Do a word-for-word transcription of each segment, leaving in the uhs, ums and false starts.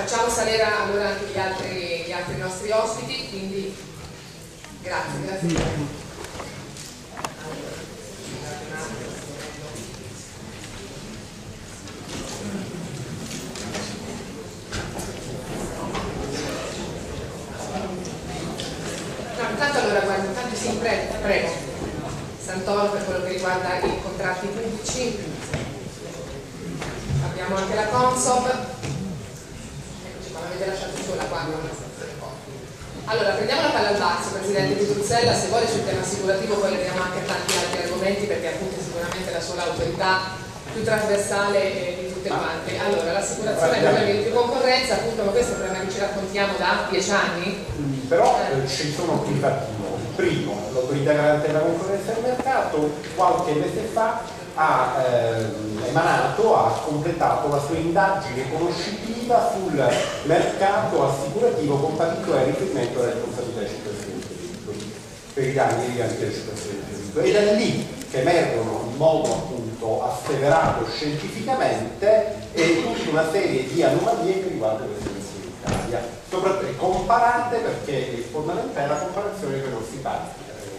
facciamo salire allora anche gli altri, gli altri nostri ospiti, quindi grazie, grazie. No, intanto allora guarda, intanto sì, prego, prego. Santoro per quello che riguarda i contratti pubblici. Abbiamo anche la Consob. Eccoci qua, l'avete lasciato sola qua. Allora, prendiamo la palla al balzo, Presidente Pitruzzella, se vuole sul tema assicurativo poi abbiamo anche tanti altri argomenti perché appunto sicuramente la sola autorità più trasversale di tutte quante. Allora, l'assicurazione è problemi di concorrenza, appunto, ma questo è un problema che ci raccontiamo da dieci anni? Mm, però eh. ci sono più fatti. Primo, l'autorità garante della concorrenza del mercato qualche mese fa ha eh, emanato, ha completato la sua indagine conoscitiva sul mercato assicurativo con particolare riferimento alla responsabilità dei cittadini per i danni derivanti dalle situazioni di diritto. Ed è lì che emergono in modo appunto asseverato scientificamente e tutta una serie di anomalie che riguardano le situazioni in Italia, soprattutto comparate, perché è fondamentale la comparazione che non si fa.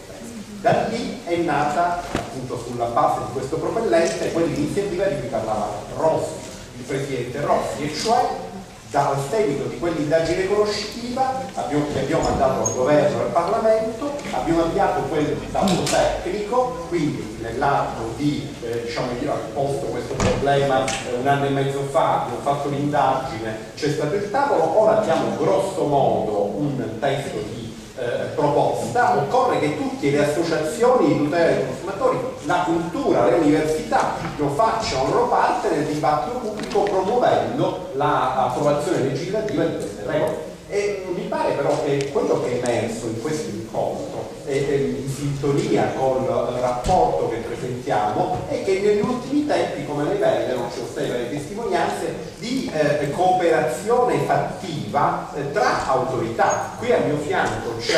Da lì è nata, appunto sulla base di questo propellente, quell'iniziativa di cui parlava Rossi, il presidente Rossi, e cioè dal seguito di quell'indagine conoscitiva abbiamo, che abbiamo mandato al governo e al Parlamento, abbiamo avviato quel dato tecnico, quindi nell'atto di, eh, diciamo, io ho posto questo problema eh, un anno e mezzo fa, abbiamo fatto l'indagine, c'è stato il tavolo, ora abbiamo grosso modo un testo di Eh, proposta. Occorre che tutte le associazioni di tutela dei consumatori, la cultura, le università lo facciano loro parte nel dibattito pubblico promuovendo l'approvazione legislativa di queste regole. E mi pare però che quello che è emerso in questo incontro e in sintonia col rapporto che presentiamo è che negli ultimi tempi, come lei vede, non ci osserva le testimonianze di eh, cooperazione fattiva eh, tra autorità. Qui a mio fianco c'è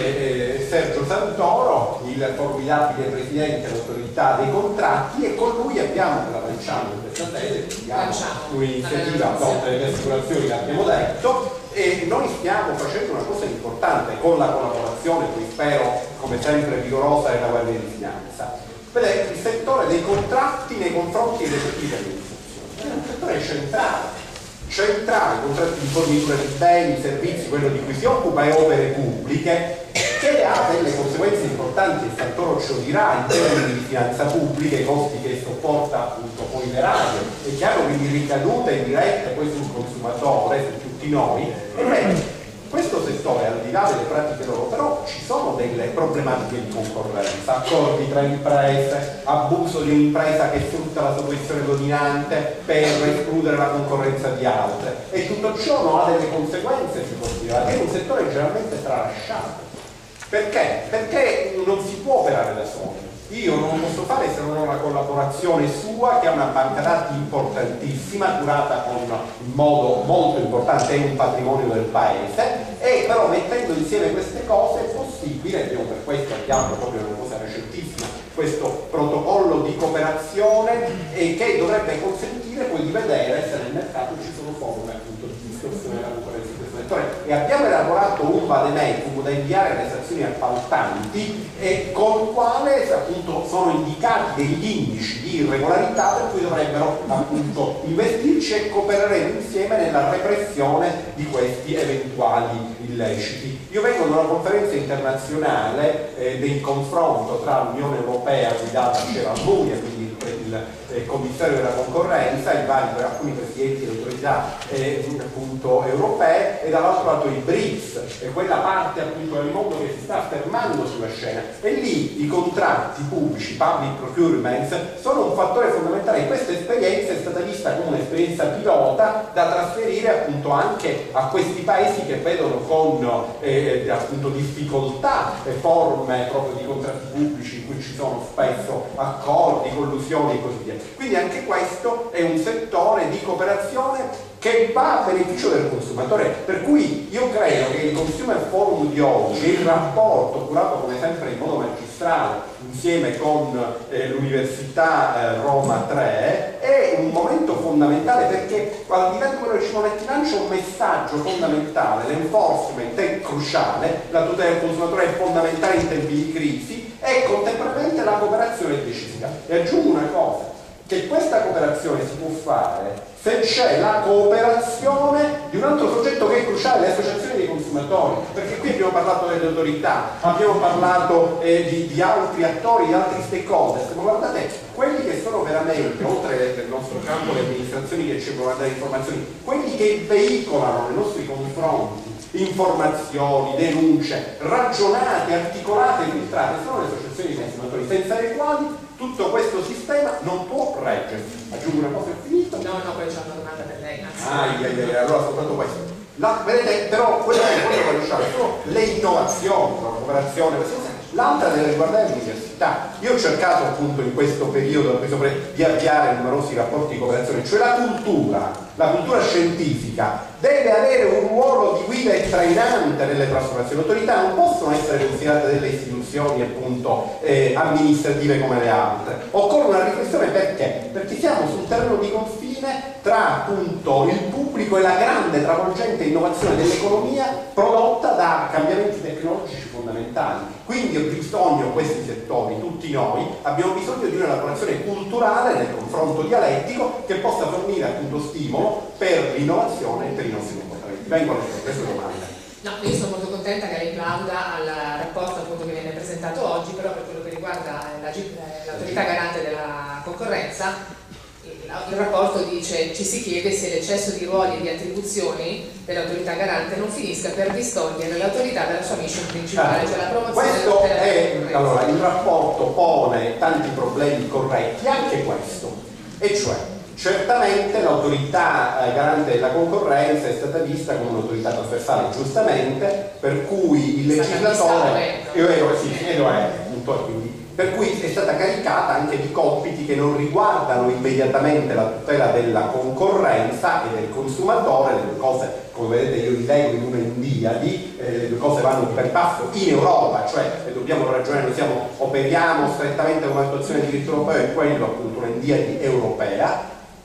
eh, Sergio Santoro, il formidabile presidente dell'autorità dei contratti, e con lui abbiamo, la lanciamo in questa sede, un'iniziativa contro le assicurazioni, l'abbiamo detto, e noi stiamo facendo una cosa importante con la collaborazione, qui spero come sempre vigorosa, della Guardia di Finanza. Vedete, il settore dei contratti nei confronti delle pubbliche amministrazioni è un settore centrale, centrale, contratti di fornitura di beni, servizi, quello di cui si occupa, e opere pubbliche, che ha delle conseguenze importanti, il Santoro ce lo dirà, in termini di finanza pubblica, i costi che sopporta appunto poi l'erario, e che hanno quindi ricadute indirette poi sul consumatore, su tutti noi. E beh, questo settore, al di là delle pratiche loro, però ci sono delle problematiche di concorrenza, accordi tra imprese, abuso di un'impresa che sfrutta la sua posizione dominante per escludere la concorrenza di altre, e tutto ciò non ha delle conseguenze, si può dire, è un settore generalmente tralasciato. Perché? Perché non si può operare da soli. Io non lo posso fare se non ho una collaborazione sua, che è una banca dati importantissima, curata con, in modo molto importante, è un patrimonio del paese, e però mettendo insieme queste cose è possibile, abbiamo per questo abbiamo proprio una cosa recentissima, questo protocollo di cooperazione, e che dovrebbe consentire poi di vedere se nel mercato ci sono forme appunto di distorsione della concorrenza in questo settore. E abbiamo elaborato un vademecum da inviare alle stazioni appaltanti, e con il quale appunto sono indicati degli indici di irregolarità per cui dovrebbero appunto investirci, e coopereremo insieme nella repressione di questi eventuali illeciti. Io vengo da una conferenza internazionale eh, del confronto tra l'Unione Europea guidata da Michel Almunia, quindi il, il commissario della concorrenza, i vari, alcuni presidenti delle autorità eh, appunto europee, e dall'altro lato i BRICS, e quella parte appunto del mondo che si sta affermando sulla scena, e lì i contratti pubblici, public procurement, sono un fattore fondamentale. Questa esperienza è stata vista come un'esperienza pilota da trasferire appunto anche a questi paesi che vedono con eh, appunto difficoltà e forme proprio di contratti pubblici in cui ci sono spesso accordi, collusioni e così via. Quindi anche questo è un settore di cooperazione che va a beneficio del consumatore, per cui io credo che il Consumer Forum di oggi, il rapporto curato come sempre in modo magistrale insieme con eh, l'Università eh, Roma tre, è un momento fondamentale, perché al di là di quello che ci metti in lancia un messaggio fondamentale: l'enforcement è cruciale, la tutela del consumatore è fondamentale in tempi di crisi e contemporaneamente la cooperazione è decisiva. E aggiungo una cosa, che questa cooperazione si può fare se c'è la cooperazione di un altro soggetto che è cruciale, le associazioni dei consumatori, perché qui abbiamo parlato delle autorità, abbiamo parlato eh, di, di altri attori, di altri stakeholder, ma guardate, quelli che sono veramente, oltre nel nostro campo le amministrazioni che ci possono dare informazioni, quelli che veicolano nei nostri confronti informazioni, denunce ragionate, articolate, filtrate, sono le associazioni dei consumatori, senza le quali tutto questo sistema non può reggere. Aggiungo una cosa e finito. No, no, poi c'è una domanda per lei. Ah, yeah, yeah, allora soltanto questo. La, vedete, però quello che voglio lasciare sono le innovazioni, la cooperazione, l'altra deve riguardare l'università. Io ho cercato appunto in questo periodo di avviare numerosi rapporti di cooperazione, cioè la cultura, la cultura scientifica deve avere un ruolo di guida e trainante nelle trasformazioni. Le autorità non possono essere considerate delle istituzioni appunto eh, amministrative come le altre. Occorre una riflessione, perché? Perché siamo sul terreno di confine tra appunto il pubblico e la grande travolgente innovazione dell'economia prodotta da cambiamenti tecnologici fondamentali. Quindi ho bisogno, questi settori, tutti noi, abbiamo bisogno di una elaborazione culturale nel confronto dialettico che possa fornire appunto stimolo per l'innovazione e per i nostri comportamenti. Vengo alle queste domande. No, io sono molto contenta che lei plauda al rapporto appunto che viene presentato oggi, però per quello che riguarda l'autorità garante della concorrenza, il rapporto dice, ci si chiede se l'eccesso di ruoli e di attribuzioni dell'autorità garante non finisca per distogliere l'autorità dalla sua mission principale, cioè la promozione questo della è, concorrenza. allora, il rapporto pone tanti problemi corretti, anche questo, e cioè certamente l'autorità eh, garante della concorrenza è stata vista come un'autorità trasversale, giustamente, per cui il legislatore io ero, sì, ero, è, appunto, quindi per cui è stata caricata anche di compiti che non riguardano immediatamente la tutela della concorrenza e del consumatore. Le due cose, come vedete io li leggo in una indiadi, eh, le due cose vanno di pari passo in Europa, cioè eh, dobbiamo ragionare, noi siamo, operiamo strettamente con l'attuazione del diritto europeo e quello appunto una indiadi europea,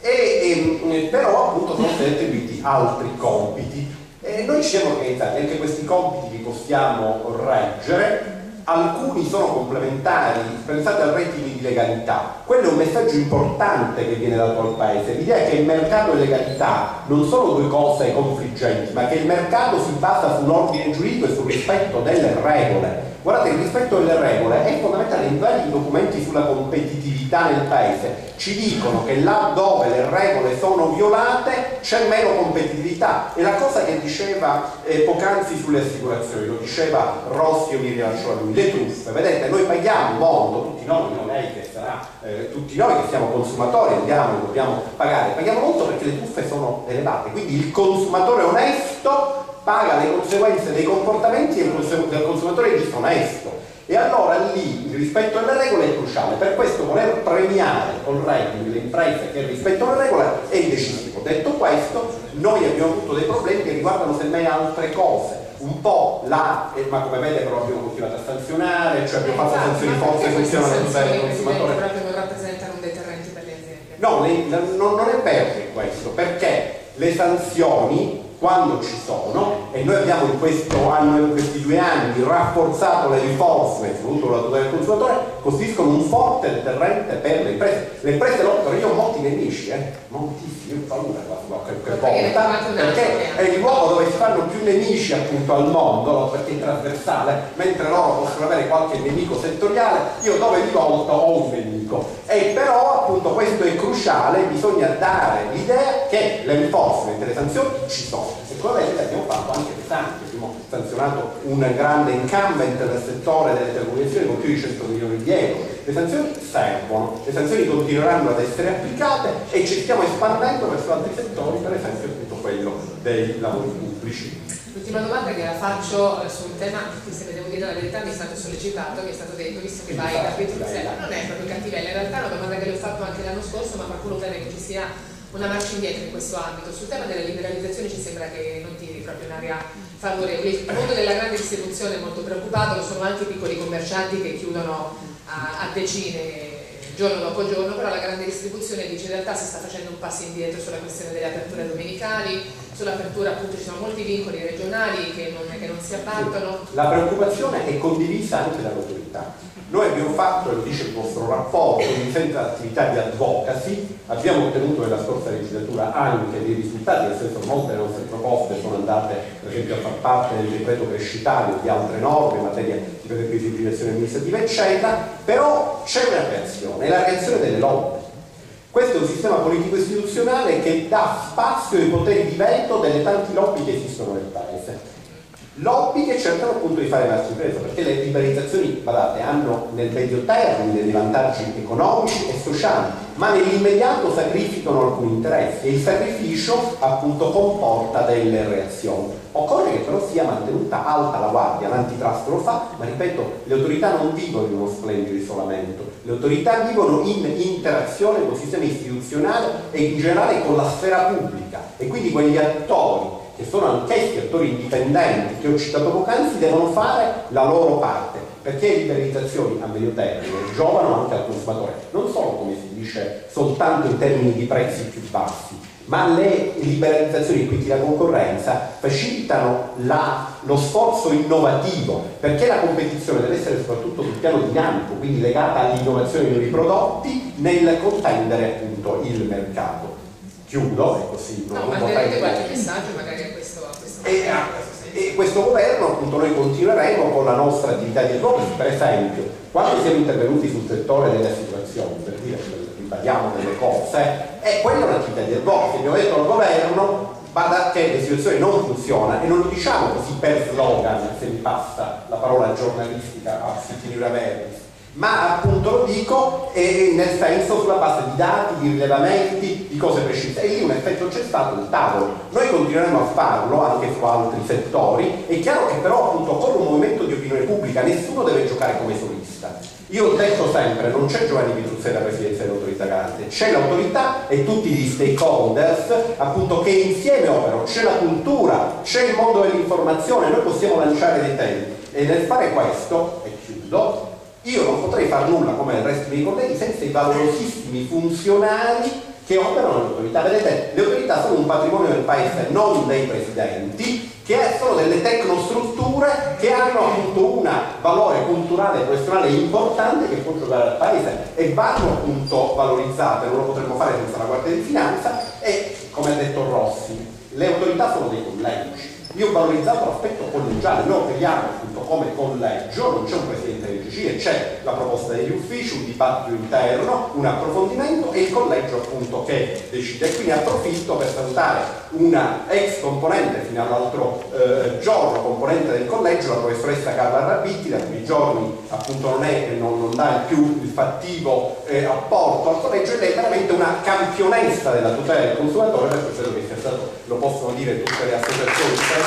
e, e, però appunto sono stati attribuiti altri compiti. E noi ci siamo organizzati, anche questi compiti li possiamo reggere. Alcuni sono complementari, pensate al rating di legalità, quello è un messaggio importante che viene dato al Paese, l'idea che il mercato e legalità non sono due cose confliggenti, ma che il mercato si basa sull'ordine giuridico e sul rispetto delle regole. Guardate, il rispetto delle regole è fondamentale. In vari documenti sulla competitività nel Paese ci dicono che là dove le regole sono violate c'è meno competitività, e la cosa che diceva eh, poc'anzi sulle assicurazioni, lo diceva Rossi, io mi rilascio a lui, le truffe, vedete, noi paghiamo molto, tutti noi, non lei che sarà, eh, tutti noi che siamo consumatori andiamo, dobbiamo pagare, paghiamo molto perché le truffe sono elevate, quindi il consumatore onesto paga le conseguenze dei comportamenti del consumatore disonesto, e allora lì il rispetto alle regole è cruciale. Per questo voler premiare col rating le imprese che rispettano le regole è decisivo. Detto questo, noi abbiamo avuto dei problemi che riguardano semmai altre cose, un po' là, eh, ma come vede però abbiamo continuato a sanzionare, cioè abbiamo fatto sanzioni forti che funzionano a tutela del consumatore. Proprio non rappresentano un deterrente per le aziende. No, le, non, non è vero questo, perché le sanzioni, quando ci sono, e noi abbiamo in questo anno, in questi due anni rafforzato le l'enforcement, soprattutto la tutela del consumatore, costituiscono un forte deterrente per le imprese. Le imprese lottano, io ho molti nemici, eh, moltissimi, io ho paura qualche volta, perché è il luogo dove si fanno più nemici appunto al mondo, perché è trasversale, mentre loro possono avere qualche nemico settoriale, io dove mi volto ho un nemico. E però appunto questo è cruciale, bisogna dare l'idea che l'enforcement e le sanzioni ci sono. E come vedete abbiamo fatto anche pesanti, abbiamo sanzionato un grande incumbent del settore delle telecomunicazioni con più di cento milioni di euro. Le sanzioni servono, le sanzioni continueranno ad essere applicate e ci stiamo espandendo verso altri settori, per esempio tutto quello dei lavori pubblici. L'ultima domanda che la faccio eh, su un tema che, se devo dire la verità, mi è stato sollecitato, mi è stato detto, visto che vai da Petruzzella, non è proprio cattivella, in realtà è una domanda che le ho fatto anche l'anno scorso, ma qualcuno teme che ci sia una marcia indietro in questo ambito. Sul tema delle liberalizzazioni ci sembra che non tiri proprio in area favorevole. Il mondo della grande distribuzione è molto preoccupato, lo sono anche i piccoli commercianti che chiudono a, a decine giorno dopo giorno, però la grande distribuzione dice in realtà si sta facendo un passo indietro sulla questione delle aperture domenicali, sull'apertura appunto ci sono molti vincoli regionali che non, che non si abbattono. La preoccupazione è condivisa anche dall'autorità. Noi abbiamo fatto, e lo dice il vostro rapporto, in senso attività di advocacy, abbiamo ottenuto nella scorsa legislatura anche dei risultati, nel senso che molte delle nostre proposte sono andate per esempio a far parte del decreto crescitario di altre norme in materia di semplificazione amministrativa eccetera, però c'è una reazione, è la reazione delle lobby. Questo è un sistema politico istituzionale che dà spazio ai poteri di veto delle tante lobby che esistono nel paese. Lobby che cercano appunto di fare marcia impresa, perché le liberalizzazioni, guardate, hanno nel medio termine dei vantaggi economici e sociali, ma nell'immediato sacrificano alcuni interessi e il sacrificio appunto comporta delle reazioni. Occorre che però sia mantenuta alta la guardia, l'antitrust lo fa, ma ripeto, le autorità non vivono in uno splendido isolamento, le autorità vivono in interazione con il sistema istituzionale e in generale con la sfera pubblica, e quindi quegli attori che sono anch'essi attori indipendenti che ho citato poc'anzi devono fare la loro parte, perché le liberalizzazioni a medio termine giovano anche al consumatore, non solo, come si dice, soltanto in termini di prezzi più bassi, ma le liberalizzazioni, quindi la concorrenza, facilitano la, lo sforzo innovativo, perché la competizione deve essere soprattutto sul piano dinamico, quindi legata all'innovazione dei nuovi prodotti nel contendere appunto il mercato. Chiudo e così non no, manderete qualche messaggio magari a questo, a questo e, a, e questo governo appunto noi continueremo con la nostra attività di advocacy. Per esempio, quando siamo intervenuti sul settore delle assicurazioni, per dire che ribadiamo delle cose, e quella è un'attività di advocacy. Abbiamo detto al governo vada che le situazioni non funzionano, e non lo diciamo così per slogan, se mi passa la parola giornalistica a finire verbis, ma appunto lo dico eh, nel senso sulla base di dati, di rilevamenti, di cose precise, e lì un effetto c'è stato, il tavolo. Noi continueremo a farlo anche su altri settori. È chiaro che però appunto con un movimento di opinione pubblica nessuno deve giocare come solista. Io ho detto sempre, non c'è Giovanni Pitruzzella presidenza dell'autorità garante, c'è l'autorità e tutti gli stakeholders appunto che insieme operano, c'è la cultura, c'è il mondo dell'informazione, noi possiamo lanciare dei temi, e nel fare questo, e chiudo, io non potrei far nulla come il resto dei colleghi senza i valorosissimi funzionari che operano nell'autorità. Vedete, le autorità sono un patrimonio del paese, non dei presidenti, che sono delle tecnostrutture che hanno appunto un valore culturale e professionale importante che può giocare al paese, e vanno appunto valorizzate. Non lo potremmo fare senza la Guardia di Finanza, e come ha detto Rossi, le autorità sono dei collegi. Io ho valorizzato l'aspetto collegiale, noi operiamo appunto come collegio, non c'è un presidente del G C I, c'è la proposta degli uffici, un dibattito interno, un approfondimento, e il collegio appunto che decide. E quindi approfitto per salutare una ex componente fino all'altro eh, giorno, componente del collegio, la professoressa Carla Rabitti, da quei giorni appunto non, è, non, non dà più il fattivo eh, apporto al collegio, ed è veramente una campionessa della tutela del consumatore, per questo credo che sia stato, lo possono dire tutte le associazioni.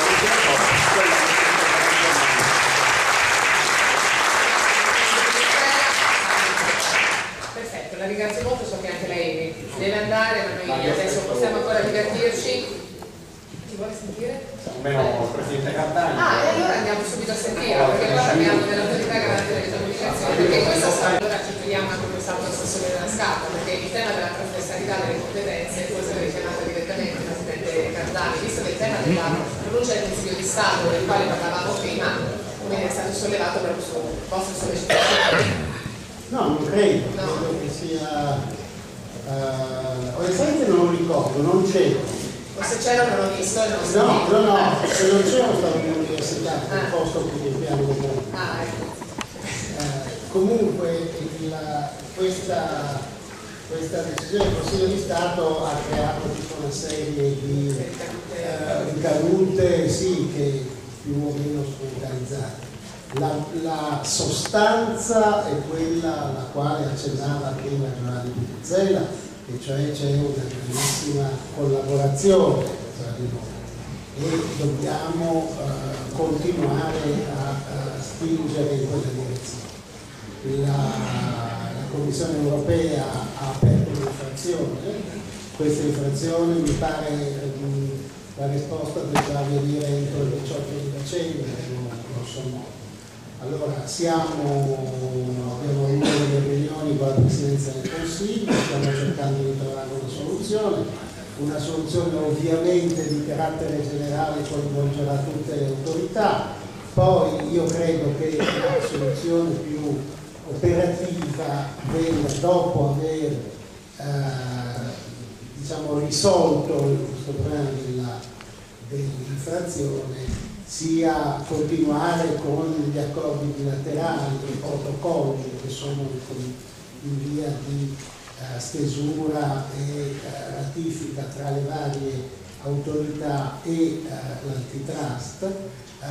Perfetto, la ringrazio molto, so che anche lei deve andare, ma noi adesso possiamo ancora divertirci. Chi vuole sentire? Almeno il Presidente Cardani. Ah, e allora andiamo subito a sentire, perché poi parliamo dell'autorità garante delle comunicazioni, perché questo allora ci chiediamo anche quest'altro assessore della scarpa, perché il tema della trasversalità delle competenze, forse l'ho richiamato direttamente il Presidente Cardani, visto che il tema della pronuncia del Consiglio di Stato, del quale parlavamo prima, come è stato sollevato per il suo vostro sollecitazione. No, non credo, no. credo che sia uh, onestamente non lo ricordo, non c'ero. O se c'era non l'ho visto e non so. No, no, no, se non c'ero stavo in università, in un ah. posto qui del piano comune. Ah, ecco. Uh, comunque il, questa, questa decisione del Consiglio di Stato ha creato tutta una serie di uh, ricadute, sì, che più o meno strumentalizzate. La, la sostanza è quella alla quale accennava prima Giovanni Pitruzzella, e cioè c'è una grandissima collaborazione tra di noi e dobbiamo uh, continuare a, a spingere in quella direzione. La, la Commissione europea ha aperto un'infrazione questa infrazione, mi pare ehm, la risposta dovrà avvenire entro il diciotto di dicembre, non, non so molto. Allora siamo, abbiamo avuto delle riunioni con la Presidenza del Consiglio, stiamo cercando di trovare una soluzione, una soluzione ovviamente di carattere generale coinvolgerà tutte le autorità, poi io credo che la soluzione più operativa venga dopo aver eh, diciamo, risolto questo problema della, dell'infrazione, sia continuare con gli accordi bilaterali, i protocolli che sono in via di uh, stesura e uh, ratifica tra le varie autorità e uh, l'antitrust, uh,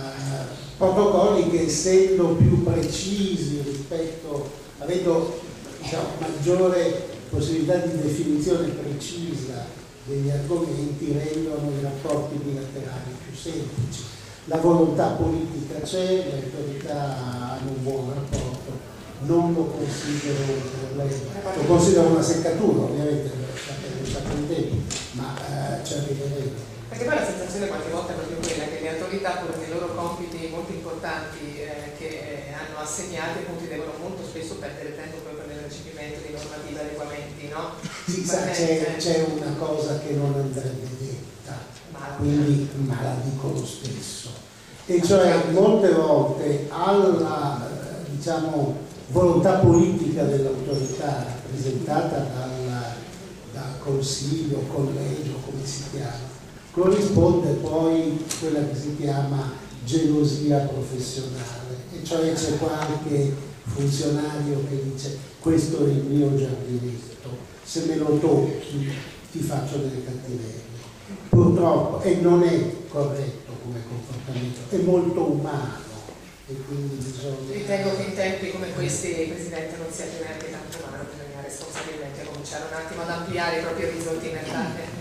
protocolli che, essendo più precisi rispetto, avendo diciamo, maggiore possibilità di definizione precisa degli argomenti, rendono i rapporti bilaterali più semplici. La volontà politica c'è, le autorità hanno un buon rapporto, non lo considero un problema, lo considero una seccatura, ovviamente sapete tempo, ma eh, ci arriveremo. Perché poi la sensazione qualche volta è proprio quella che le autorità, pur nei loro compiti molto importanti eh, che hanno assegnati, appunto, devono molto spesso perdere tempo proprio nel recepimento di normative adeguamenti, no? Sì, sa, c'è, c'è una cosa che non andrebbe detta, ma, quindi, ma la dico lo stesso, e cioè molte volte alla diciamo, volontà politica dell'autorità rappresentata dal, dal Consiglio, Collegio, come si chiama, corrisponde poi quella che si chiama gelosia professionale, e cioè c'è qualche funzionario che dice questo è il mio giardinetto, se me lo tocchi ti faccio delle cattiverie. Purtroppo, e non è corretto come comportamento, è molto umano, e quindi bisogna... Ritengo che in tempi come questi, Presidente, non sia più neanche tanto umano, bisogna responsabilmente cominciare un attimo ad ampliare i propri orizzonti mentali.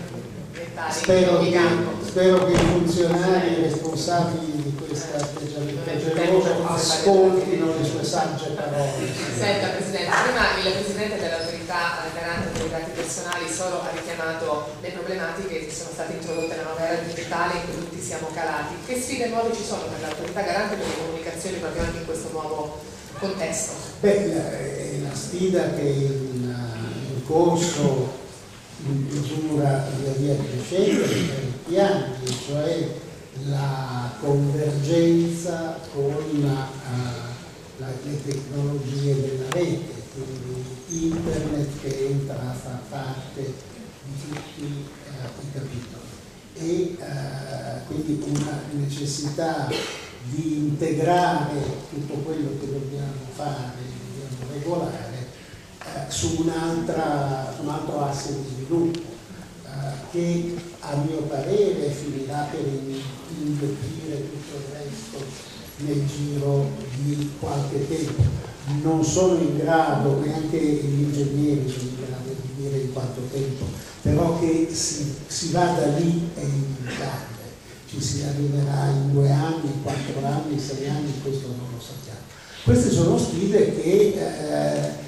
Spero che, spero che i funzionari responsabili di questo atteggiamento geloso ascoltino le sue sagge parole. Senta Presidente, prima il Presidente dell'autorità garante dei dati personali solo ha richiamato le problematiche che sono state introdotte nella nuova era digitale in cui tutti siamo calati. Che sfide nuove ci sono per l'autorità garante per le comunicazioni proprio anche in questo nuovo contesto? Beh, è la sfida che in, in corso in misura via via crescente per i anni, cioè la convergenza con la, uh, la, le tecnologie della rete, quindi internet che entra a far parte di tutti uh, i capitoli, e uh, quindi una necessità di integrare tutto quello che dobbiamo fare, dobbiamo regolare su, un'altra, su un altro asse di sviluppo eh, che a mio parere finirà per inghiottire tutto il resto nel giro di qualche tempo. Non sono in grado, neanche gli ingegneri sono in grado di dire in quanto tempo, però che si, si vada lì è inevitabile. Ci si arriverà in due anni, quattro anni, sei anni, questo non lo sappiamo. Queste sono sfide che eh,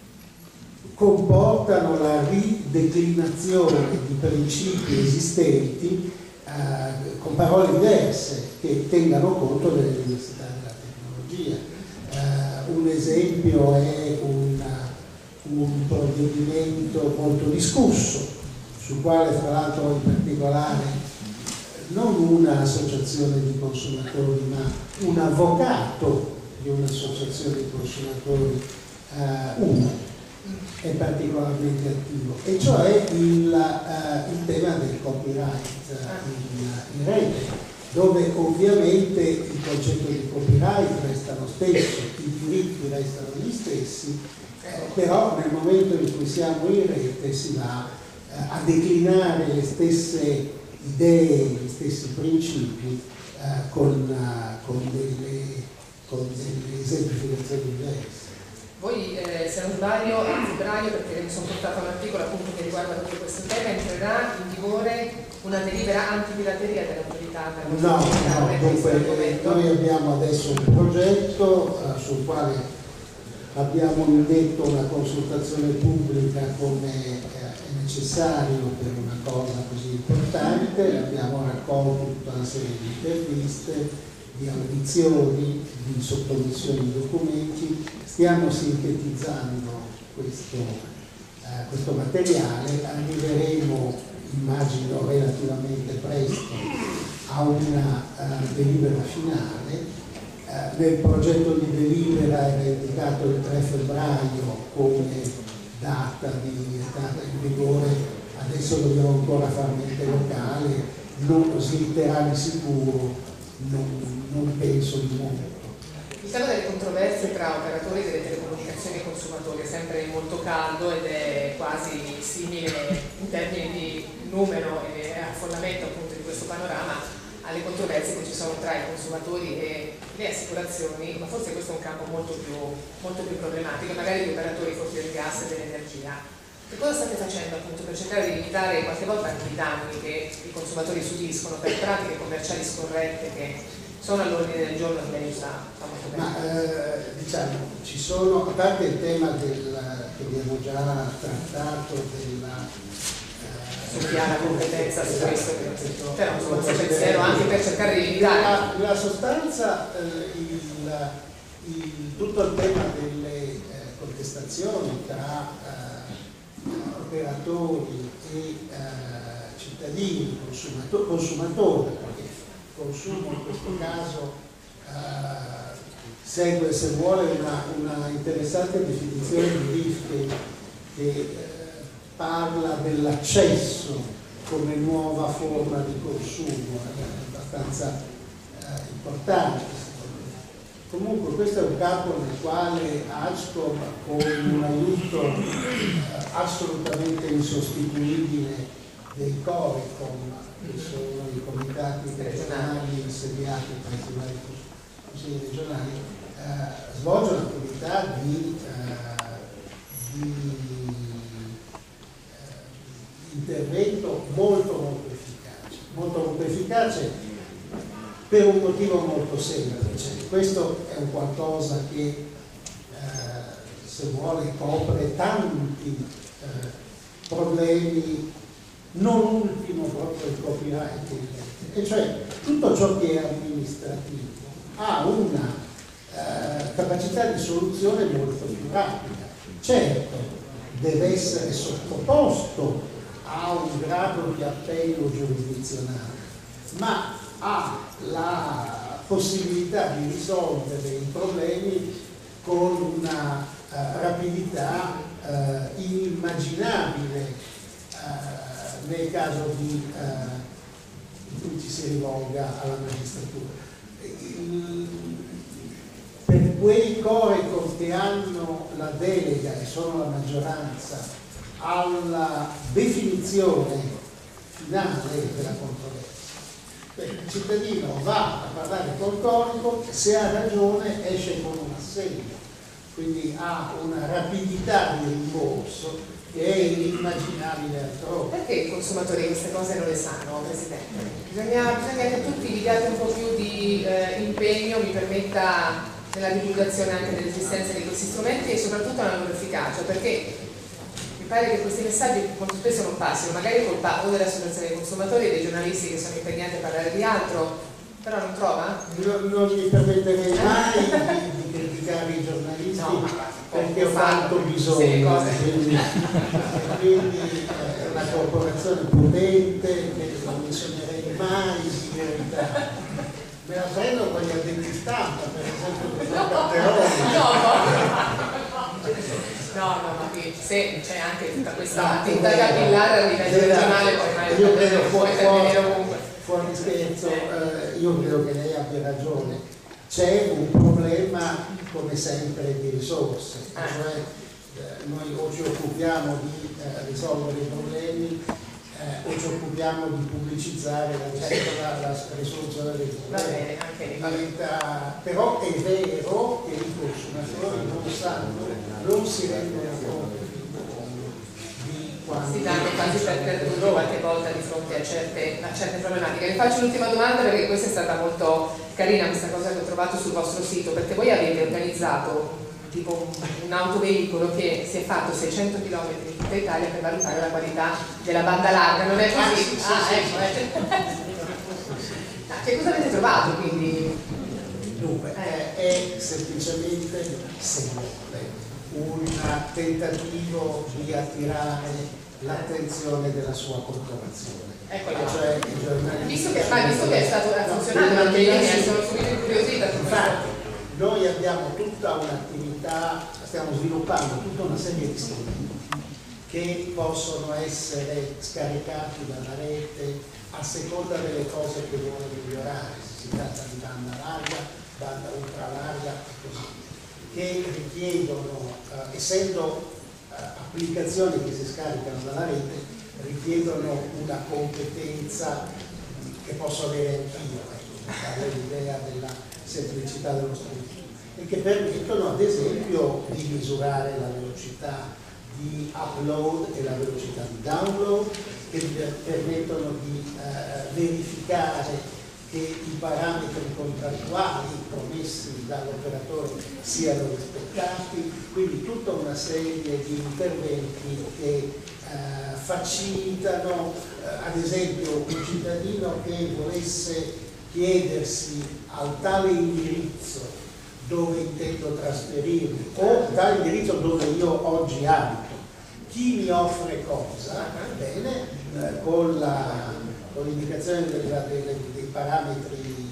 comportano la rideclinazione di principi esistenti eh, con parole diverse che tengano conto delle diversità della tecnologia. Eh, un esempio è un, un provvedimento molto discusso, sul quale fra l'altro in particolare non un'associazione di consumatori ma un avvocato di un'associazione di consumatori, eh, uno, è particolarmente attivo, e cioè il, uh, il tema del copyright in, in rete, dove ovviamente il concetto di copyright resta lo stesso, i diritti restano gli stessi, eh, però nel momento in cui siamo in rete si va uh, a declinare le stesse idee, gli stessi principi uh, con, uh, con, delle, con delle esemplificazioni diverse. Voi, eh, se non sbaglio, a febbraio, perché mi sono portato un articolo appunto che riguarda proprio questo tema, entrerà in vigore una delibera antipirateria dell'autorità? No, no, dunque noi abbiamo adesso un progetto uh, sul quale abbiamo indetto una consultazione pubblica come è necessario per una cosa così importante, abbiamo raccolto tutta una serie di interviste, di audizioni, di sottomissioni di documenti, stiamo sintetizzando questo, eh, questo materiale, arriveremo, immagino relativamente presto, a una uh, delibera finale. Uh, nel progetto di delibera era indicato il tre febbraio come data di entrata in vigore, adesso dobbiamo ancora fare mente locale, non slitterà di sicuro, non, non penso di molto. Il tema delle controversie tra operatori delle telecomunicazioni e consumatori è sempre molto caldo ed è quasi simile in termini di numero e affollamento appunto di questo panorama alle controversie che ci sono tra i consumatori e le assicurazioni, ma forse questo è un campo molto più, molto più problematico, magari gli operatori forse del gas e dell'energia. Che cosa state facendo appunto per cercare di limitare qualche volta anche i danni che i consumatori subiscono per pratiche commerciali scorrette che sono all'ordine del giorno di lei sta, sta molto bene? Ma eh, diciamo, ci sono, a parte il tema del, che abbiamo già trattato della su chi ha la competenza su questo, però insomma se pensiero anche per cercare di limitare. La, la sostanza, eh, il, il, tutto il tema delle eh, contestazioni tra eh, operatori e eh, cittadini, consumato, consumatori, perché il consumo in questo caso eh, segue, se vuole, una, una interessante definizione di R I F che, che eh, parla dell'accesso come nuova forma di consumo, è abbastanza eh, importante. Comunque questo è un campo nel quale Agcom, con un aiuto eh, assolutamente insostituibile dei Corecom, che sono i comitati regionali insediati presso i vari consigli regionali, eh, svolge un'attività di, eh, di intervento molto molto efficace, molto molto efficace per un motivo molto semplice. Questo è un qualcosa che eh, se vuole copre tanti eh, problemi, non ultimo proprio il copyright, e cioè tutto ciò che è amministrativo ha una eh, capacità di soluzione molto più rapida. Certo, deve essere sottoposto ha un grado di appello giurisdizionale, ma ha la possibilità di risolvere i problemi con una uh, rapidità uh, inimmaginabile uh, nel caso di, uh, in cui ci si rivolga alla magistratura. Il, per quei Corecom che hanno la delega e sono la maggioranza alla definizione finale della controversia. Beh, il cittadino va a parlare col Corecom, se ha ragione esce con un assegno, quindi ha una rapidità di rimborso che è inimmaginabile altrove. Perché i consumatori queste cose non le sanno, Presidente? Bisogna, bisogna che tutti vi diate un po' più di eh, impegno, mi permetta, nella divulgazione anche dell'esistenza di questi strumenti e soprattutto nella loro efficacia, perché mi pare che questi messaggi molto spesso non passino, magari colpa o delle associazioni dei consumatori e dei giornalisti che sono impegnati a parlare di altro, però non trova? Non, non mi permetterei mai di, di criticare i giornalisti, no, perché ho tanto bisogno, quindi, quindi è una corporazione potente che non mi sognerei mai di verità. Me la prendo con gli addetti stampa, per esempio, con i Calderoni. No, no. No, no, ma qui se c'è anche tutta questa attività capillare a livello regionale, poi mai io credo fuori, fuori, ovunque. fuori scherzo, eh, io credo che lei abbia ragione. C'è un problema, come sempre, di risorse, ah. cioè eh, noi o ci occupiamo di eh, risolvere i problemi eh, o ci occupiamo di pubblicizzare la, la, la risoluzione dei problemi. Va bene, anche Diventa, però è vero che i consumatori non sanno, non si rendono conto di quanto si danno quasi per perduti qualche volta di fronte a certe, a certe problematiche. Le faccio l'ultima domanda perché questa è stata molto carina, questa cosa che ho trovato sul vostro sito, perché voi avete organizzato tipo un, un autoveicolo che si è fatto seicento chilometri in tutta Italia per valutare la qualità della banda larga, non è così? Ah, sì, ah sì, ecco, eh. Che cosa avete trovato quindi? Dunque, eh. è semplicemente sempre un tentativo di attirare l'attenzione della sua corporazione. Ecco, cioè, i giornali visto che, ma visto che è stato ha funzionato anche io mi sono subito incuriosita. Infatti, noi abbiamo tutta un'attività, stiamo sviluppando tutta una serie di strumenti che possono essere scaricati dalla rete a seconda delle cose che vuole migliorare, se si tratta di banda larga, banda ultralarga e così, che richiedono, eh, essendo eh, applicazioni che si scaricano dalla rete, richiedono una competenza che posso avere anch'io, ecco, per dare l'idea della semplicità dello strumento, e che permettono ad esempio di misurare la velocità di upload e la velocità di download, che permettono di eh, verificare che i parametri contrattuali promessi dall'operatore siano rispettati, quindi tutta una serie di interventi che eh, facilitano, eh, ad esempio, un cittadino che volesse chiedersi al tale indirizzo dove intendo trasferirmi o tale indirizzo dove io oggi abito, chi mi offre cosa, bene, eh, con la con l'indicazione dei parametri di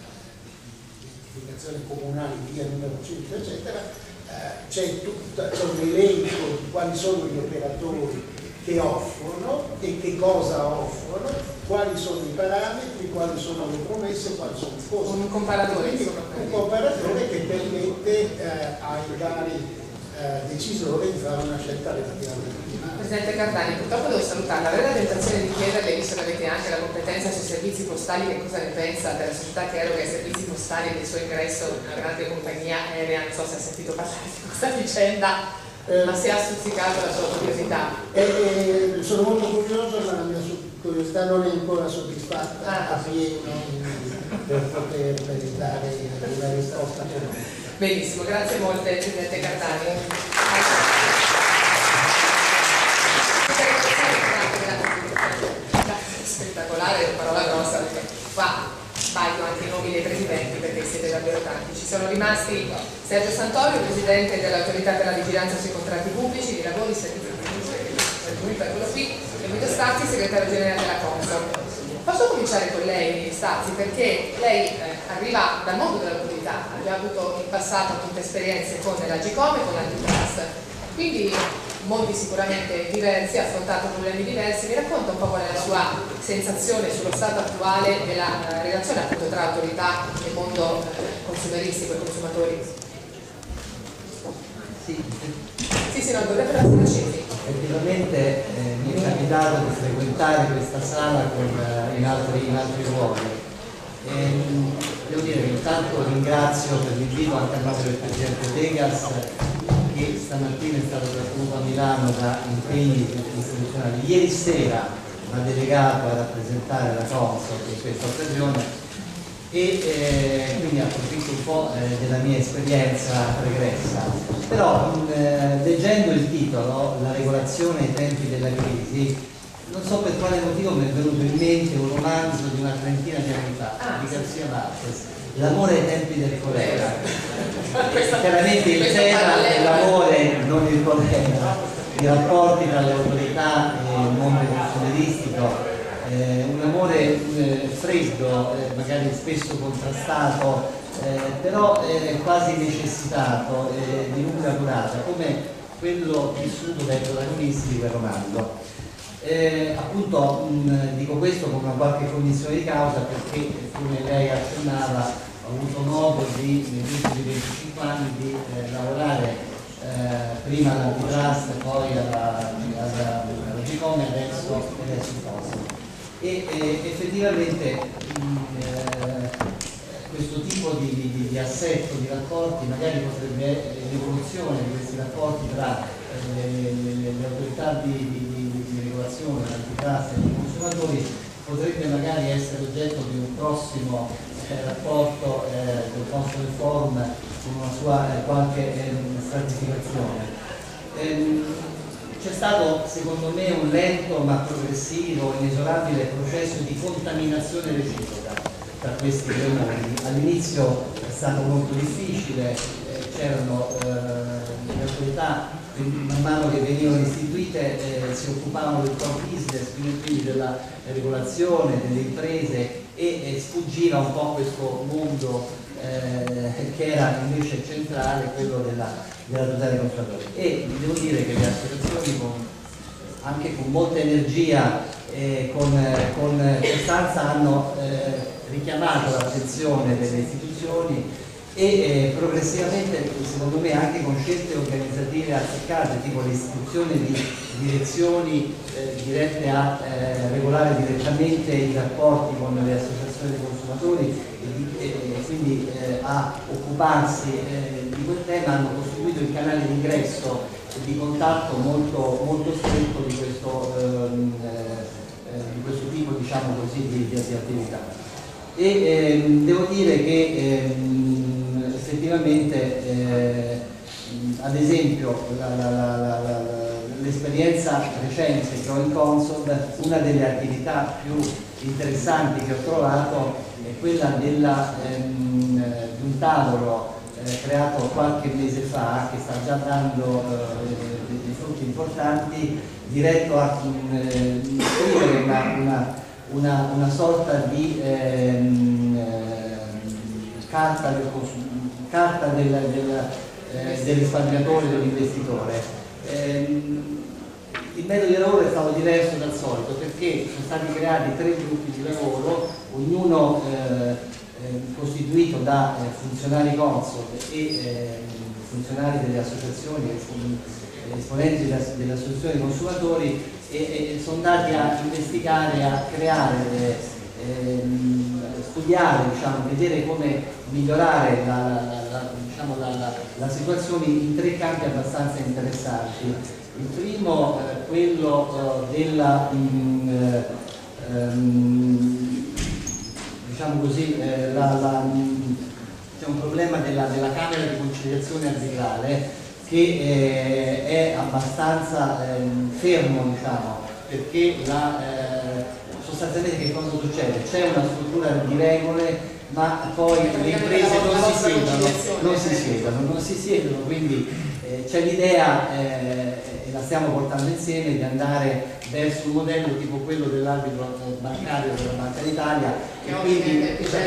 identificazione comunali, via numero cento, eccetera, eh, c'è un elenco di quali sono gli operatori che offrono e che cosa offrono, quali sono i parametri, quali sono le promesse, quali sono i costi. Un comparatore, Quindi, un comparatore che permette eh, ai vari eh, decisori di fare una scelta relativamente ottimale. Presidente Cardani, purtroppo devo salutarla. Avrei la tentazione di chiederle, visto che avete anche la competenza sui servizi postali, che cosa ne pensa della società che eroga i servizi postali e del suo ingresso in una grande compagnia aerea. Non so se ha sentito parlare di questa vicenda, eh, ma se ha stuzzicato la sua curiosità. Eh, eh, sono molto curioso, ma la mia curiosità non è ancora soddisfatta ah. a pieno per poter dare una risposta. Benissimo, grazie molte Presidente Cardani. Spettacolare, parola grossa, perché qua sbaglio anche i nomi dei presidenti perché siete davvero tanti. Ci sono rimasti Sergio Santorio, presidente dell'autorità per la vigilanza sui contratti pubblici, di lavori, servizi pubblici, quello qui, e Guido Stazzi, segretario generale della Consob. Posso cominciare con lei, Stazzi, perché lei eh, arriva dal mondo dell'autorità, ha già avuto in passato molte esperienze con l'Agcom e con l'Antitrust, quindi mondi sicuramente diversi, ha affrontato problemi diversi. Mi racconta un po' qual è la sua sensazione sullo stato attuale della uh, relazione appunto tra autorità e mondo uh, consumeristico e consumatori? Sì, sì, sì, no, dovrebbero essere accesi. Effettivamente eh, mi è capitato di frequentare questa sala con, uh, in, altri, in altri luoghi. E, devo dire che intanto ringrazio per l'invito anche a nome del Presidente Degas, che stamattina è stato trattenuto a Milano da impegni istituzionali. Ieri sera mi ha delegato a rappresentare la Consob in questa occasione e eh, quindi approfitto un po' eh, della mia esperienza pregressa. Però eh, leggendo il titolo, la regolazione ai tempi della crisi, non so per quale motivo mi è venuto in mente un romanzo di una trentina di anni fa, ah, di Garcia Marquez, L'amore ai tempi del colera. Chiaramente il tema dell'amore, non il colera, i rapporti tra le autorità e il mondo consumeristico, eh, un amore eh, freddo, eh, magari spesso contrastato, eh, però eh, quasi necessitato, eh, di lunga durata, come quello vissuto dai protagonisti di quel romanzo. Eh, appunto mh, dico questo con una qualche cognizione di causa perché, come lei accennava, ho avuto modo di, negli ultimi venticinque anni di eh, lavorare eh, prima all'Antitrust, poi all'Agcom e adesso, adesso in Consob. E eh, effettivamente mh, eh, questo tipo di, di, di assetto, di rapporti, magari potrebbe, l'evoluzione di questi rapporti tra eh, le, le, le autorità di, di di regolazione, l'antitrust e i consumatori potrebbe magari essere oggetto di un prossimo eh, rapporto eh, del Consul Forum con una sua eh, qualche eh, stratificazione. Ehm, C'è stato secondo me un lento ma progressivo, inesorabile processo di contaminazione reciproca tra questi due mondi. All'inizio è stato molto difficile, eh, c'erano eh, le autorità man mano che venivano istituite eh, si occupavano del core business, quindi della regolazione delle imprese e, e sfuggiva un po' questo mondo eh, che era invece centrale, quello della, della tutela dei consumatori. E devo dire che le associazioni con, anche con molta energia e con, con costanza hanno eh, richiamato l'attenzione delle istituzioni e eh, progressivamente, secondo me, anche con scelte organizzative azzeccate, tipo l'istituzione di direzioni eh, dirette a eh, regolare direttamente i rapporti con le associazioni dei consumatori e, e, e quindi eh, a occuparsi eh, di quel tema, hanno costituito il canale di ingresso e di contatto molto, molto stretto di questo, ehm, eh, di questo tipo, diciamo così, di, di attività. E ehm, devo dire che ehm, effettivamente eh, ad esempio l'esperienza recente che ho in Consob, una delle attività più interessanti che ho trovato è quella della, ehm, di un tavolo eh, creato qualche mese fa, che sta già dando eh, dei frutti importanti, diretto a eh, scrivere una, una, una, una sorta di ehm, eh, carta del consumatore, carta del, del, eh, del risparmiatore, dell'investitore. Eh, il metodo di lavoro è stato diverso dal solito perché sono stati creati tre gruppi di lavoro, ognuno eh, eh, costituito da eh, funzionari Consob e eh, funzionari delle associazioni, esponenti delle, delle associazioni dei consumatori e, e sono andati a investigare, a creare eh, ehm, studiare, diciamo, vedere come migliorare la, la, la, diciamo, la, la, la situazione in tre campi abbastanza interessanti. Il primo eh, quello eh, della mh, ehm, diciamo così eh, la, la, c'è un problema della, della Camera di conciliazione aziendale che eh, è abbastanza eh, fermo, diciamo, perché la eh, sostanzialmente che cosa succede? C'è una struttura di regole ma poi le imprese non si siedono, non si siedono, non si siedono, quindi eh, c'è l'idea, eh, e la stiamo portando insieme, di andare verso un modello tipo quello dell'arbitro bancario della Banca d'Italia e quindi,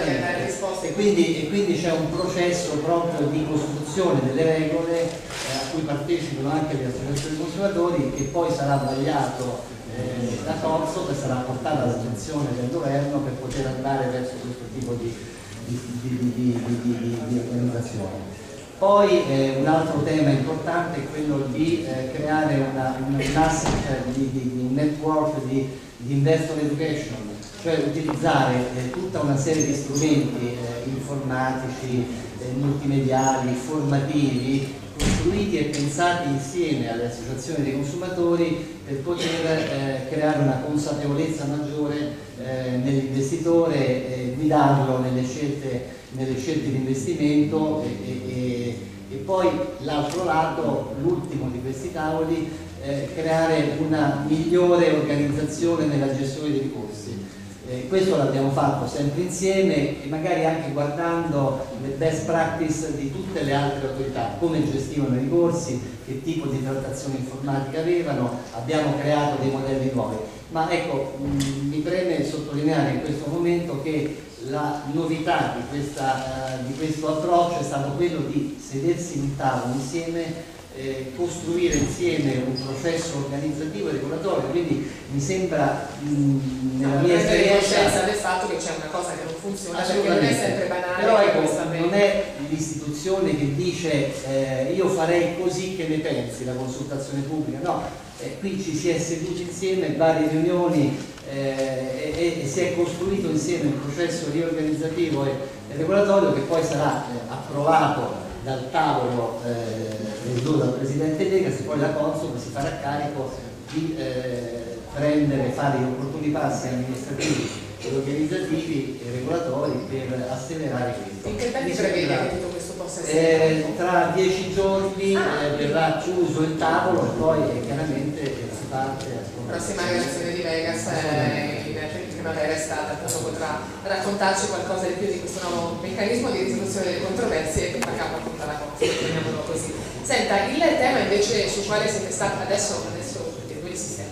e quindi, e quindi c'è un processo proprio di costruzione delle regole eh, a cui partecipano anche le associazioni dei consumatori, che poi sarà vagliato Eh, da Consob e sarà portata all'attenzione del governo per poter andare verso questo tipo di, di, di, di, di, di, di, di organizzazione. Poi eh, un altro tema importante è quello di eh, creare una, un asset di, di, di un network di, di investor education, cioè utilizzare eh, tutta una serie di strumenti eh, informatici, eh, multimediali, formativi, costruiti e pensati insieme alle associazioni dei consumatori per poter eh, creare una consapevolezza maggiore eh, nell'investitore, eh, guidarlo nelle scelte, nelle scelte di investimento e, e, e poi l'altro lato, l'ultimo di questi tavoli, eh, creare una migliore organizzazione nella gestione dei ricorsi. Eh, questo l'abbiamo fatto sempre insieme e magari anche guardando le best practice di tutte le altre autorità, come gestivano i ricorsi, che tipo di trattazione informatica avevano, abbiamo creato dei modelli nuovi. Ma ecco, mh, mi preme sottolineare in questo momento che la novità di, questa, uh, di questo approccio è stato quello di sedersi in tavola insieme, Eh, costruire insieme un processo organizzativo e regolatorio, quindi mi sembra mh, nella mia esperienza coscienza del fatto che c'è una cosa che non funziona, perché non è sempre banale. Però ecco, non è l'istituzione che dice eh, io farei così, che ne pensi, la consultazione pubblica, no, eh, qui ci si è seduti insieme, varie riunioni eh, e, e si è costruito insieme un processo riorganizzativo e, e regolatorio che poi sarà eh, approvato dal tavolo presieduto eh, dal Presidente Degas, poi la Consob si farà carico di eh, prendere, fare gli opportuni passi amministrativi e organizzativi e regolatori per accelerare questo. In che tempi prevede che tutto questo possa essere? Eh, tra dieci giorni eh, verrà chiuso il tavolo e poi eh, chiaramente eh, si parte a la prossima relazione di Vegas eh, in primavera è stata, appunto potrà raccontarci qualcosa di più di questo nuovo meccanismo di risoluzione delle controversie che fa capo appunto alla cosa, chiamiamolo così. Senta, il tema invece sul quale siete stati adesso, adesso due il sistema.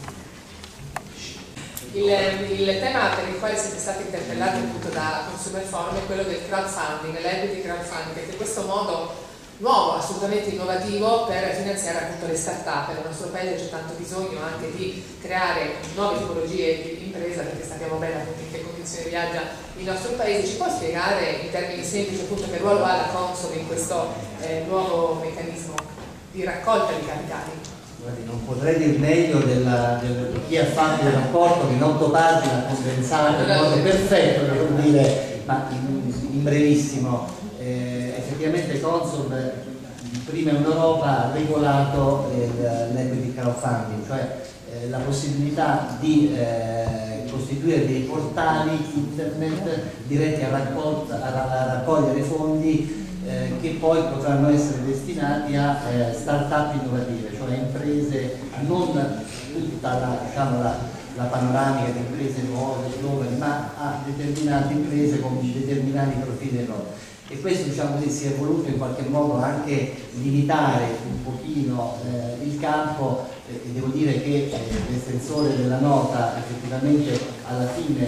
Il, il tema per il quale siete stati interpellati appunto da Consumer Forum è quello del crowdfunding, l'equity crowdfunding, che è questo modo nuovo, assolutamente innovativo per finanziare appunto le start-up. Nel nostro paese c'è tanto bisogno anche di creare nuove tipologie di impresa, perché sappiamo bene appunto in che condizioni viaggia il nostro paese. Ci può spiegare in termini semplici appunto che ruolo ha la Consob in questo eh, nuovo meccanismo di raccolta di capitali? Guardi, non potrei dir meglio della, del, di chi ha fatto il rapporto in otto pagine condensato in modo perfetto, devo dire, ma in, in brevissimo. Eh, effettivamente Consob prima in Europa ha regolato eh, l'equity crowdfunding, cioè eh, la possibilità di eh, costituire dei portali internet diretti a, raccolta, a, a raccogliere fondi eh, che poi potranno essere destinati a eh, start-up innovative, cioè imprese, non tutta la, diciamo, la, la panoramica di imprese nuove, giovani, ma a determinate imprese con determinati profili enormi. E questo, diciamo così, si è voluto in qualche modo anche limitare un pochino eh, il campo eh, e devo dire che eh, l'estensore della nota effettivamente alla fine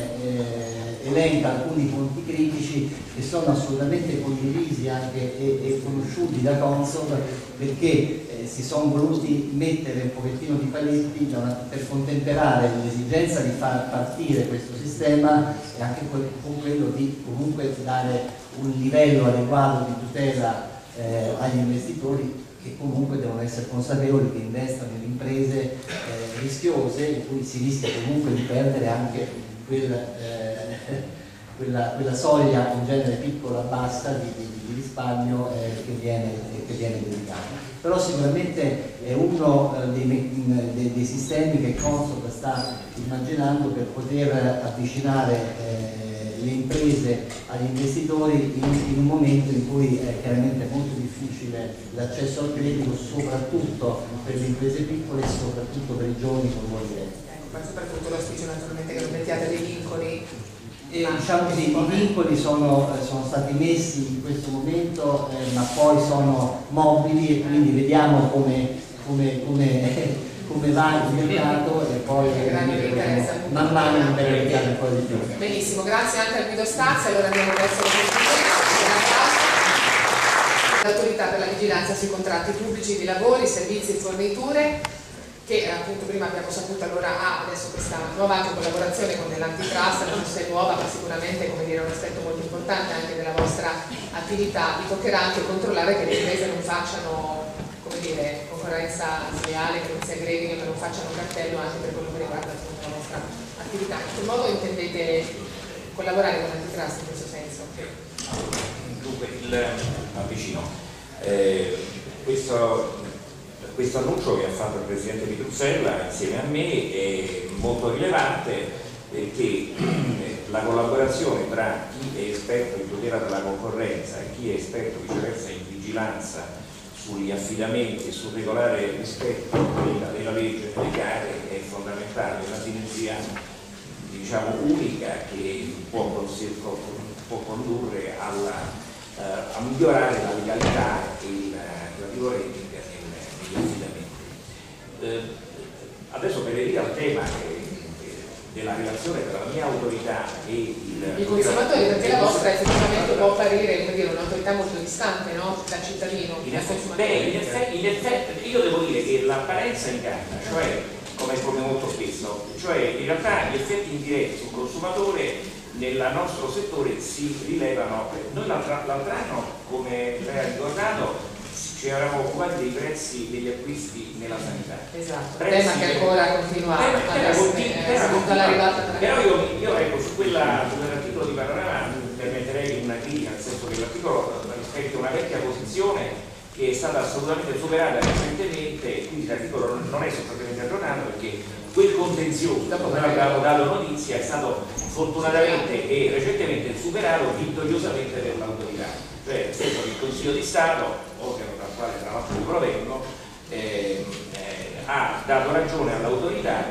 eh, elenca alcuni punti critici che sono assolutamente condivisi anche e, e conosciuti da Consob, perché eh, si sono voluti mettere un pochettino di paletti da una, per contemperare l'esigenza di far partire questo sistema e anche con quello di comunque dare un livello adeguato di tutela eh, agli investitori, che comunque devono essere consapevoli che investono in imprese eh, rischiose in cui si rischia comunque di perdere anche quel, eh, quella, quella soglia in genere piccola, bassa di, di, di risparmio eh, che, viene, che viene dedicata. Però sicuramente è uno eh, dei, dei, dei sistemi che Consob sta immaginando per poter avvicinare eh, le imprese agli investitori in, in un momento in cui è chiaramente molto difficile l'accesso al credito, soprattutto per le imprese piccole e soprattutto per i giovani con nuovi redditi. Ecco, ma soprattutto l'auspicio naturalmente che non mettiate dei vincoli. E, diciamo così, i vincoli sono, sono stati messi in questo momento, eh, ma poi sono mobili e quindi vediamo come, come, come come va il mercato e poi man mano implementiamo un po' di più. Benissimo, grazie anche a Guido Stazzi. Allora andiamo verso l'autorità per la vigilanza sui contratti pubblici di lavori, servizi e forniture, che appunto prima abbiamo saputo allora ha adesso questa nuova anche collaborazione con l'antitrust, la nostra è nuova ma sicuramente, come dire, un aspetto molto importante anche della vostra attività. Vi toccherà anche controllare che le imprese non facciano, come dire, concorrenza sleale, che non si aggreghino, che non facciano cartello anche per quello che riguarda appunto la vostra attività. In che modo intendete collaborare con l'antitrust in questo senso? Dunque, il, avvicino, eh, questo, questo annuncio che ha fatto il Presidente di Bruxelles insieme a me è molto rilevante, perché la collaborazione tra chi è esperto in tutela della concorrenza e chi è esperto viceversa in vigilanza sugli affidamenti e sul regolare rispetto della, della legge delle gare è fondamentale, una sinergia diciamo unica che può, può condurre alla, uh, a migliorare la legalità e il relativo rating negli affidamenti. Uh, adesso per venire al tema che della relazione tra la mia autorità e il, il consumatore, perché la vostra effettivamente può apparire un'autorità molto distante, no? Dal cittadino. In effetti, beh, in, effetti, in effetti io devo dire che l'apparenza inganna, cioè come, come molto spesso, cioè in realtà gli effetti indiretti sul consumatore nel nostro settore si rilevano. Noi l'altro anno, come lei ha ricordato, ci eravamo occupati dei prezzi degli acquisti nella sanità. Esatto, prezzi tema che ancora continua a essere. Però io, io ecco, su quella, su quell'articolo di Panorama permetterei una critica, nel senso che l'articolo rispecchia una vecchia posizione che è stata assolutamente superata recentemente, quindi l'articolo non è sostanzialmente aggiornato perché quel contenzioso, da come avevamo dato notizia, è stato fortunatamente e recentemente superato vittoriosamente per l'autorità, cioè nel senso che il Consiglio di Stato, organo dal quale tra l'altro io provengo, eh, eh, ha dato ragione all'autorità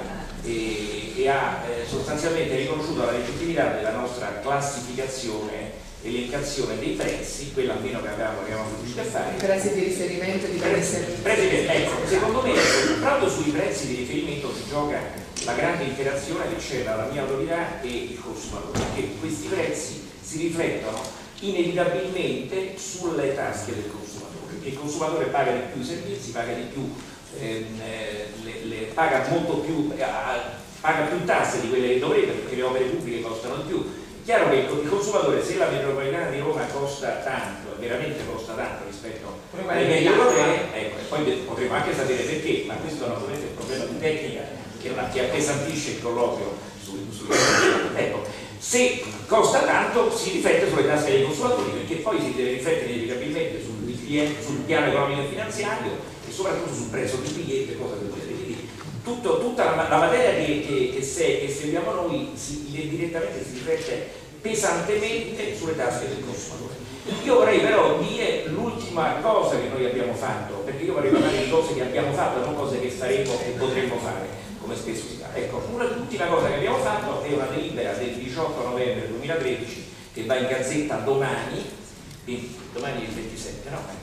e, e ha eh, sostanzialmente riconosciuto la legittimità della nostra classificazione, elencazione dei prezzi, quella almeno che avevamo, che avevamo riuscito a fare. I prezzi di riferimento di prezzi. prezzi ecco, secondo me proprio sui prezzi di riferimento si gioca la grande interazione che c'è tra la mia autorità e il consumatore, perché questi prezzi si riflettono inevitabilmente sulle tasche del consumatore. Il consumatore paga di più i servizi, paga di più, ehm, le, le, paga molto più, eh, paga più tasse di quelle che dovrebbe, perché le opere pubbliche costano di più. Chiaro che il consumatore, se la metropolitana di Roma costa tanto, veramente costa tanto rispetto alle medie europee, ecco, e poi potremo anche sapere perché, ma questo naturalmente è un problema di tecnica che, una, che appesantisce il colloquio su, su, ecco, se costa tanto si riflette sulle tasche dei consumatori, perché poi si deve riflettere inevitabilmente sul, sul piano economico e finanziario e soprattutto sul prezzo del biglietto e cosa del genere. Tutto, tutta la, la materia che, che, che, se, che seguiamo noi si, direttamente si riflette pesantemente sulle tasche del consumatore. Io vorrei però dire l'ultima cosa che noi abbiamo fatto, perché io vorrei parlare di cose che abbiamo fatto e non cose che faremo e potremmo fare, come spesso si fa. Ecco, l'ultima cosa che abbiamo fatto è una delibera del diciotto novembre duemilatredici che va in gazzetta domani, domani è il ventisette, no?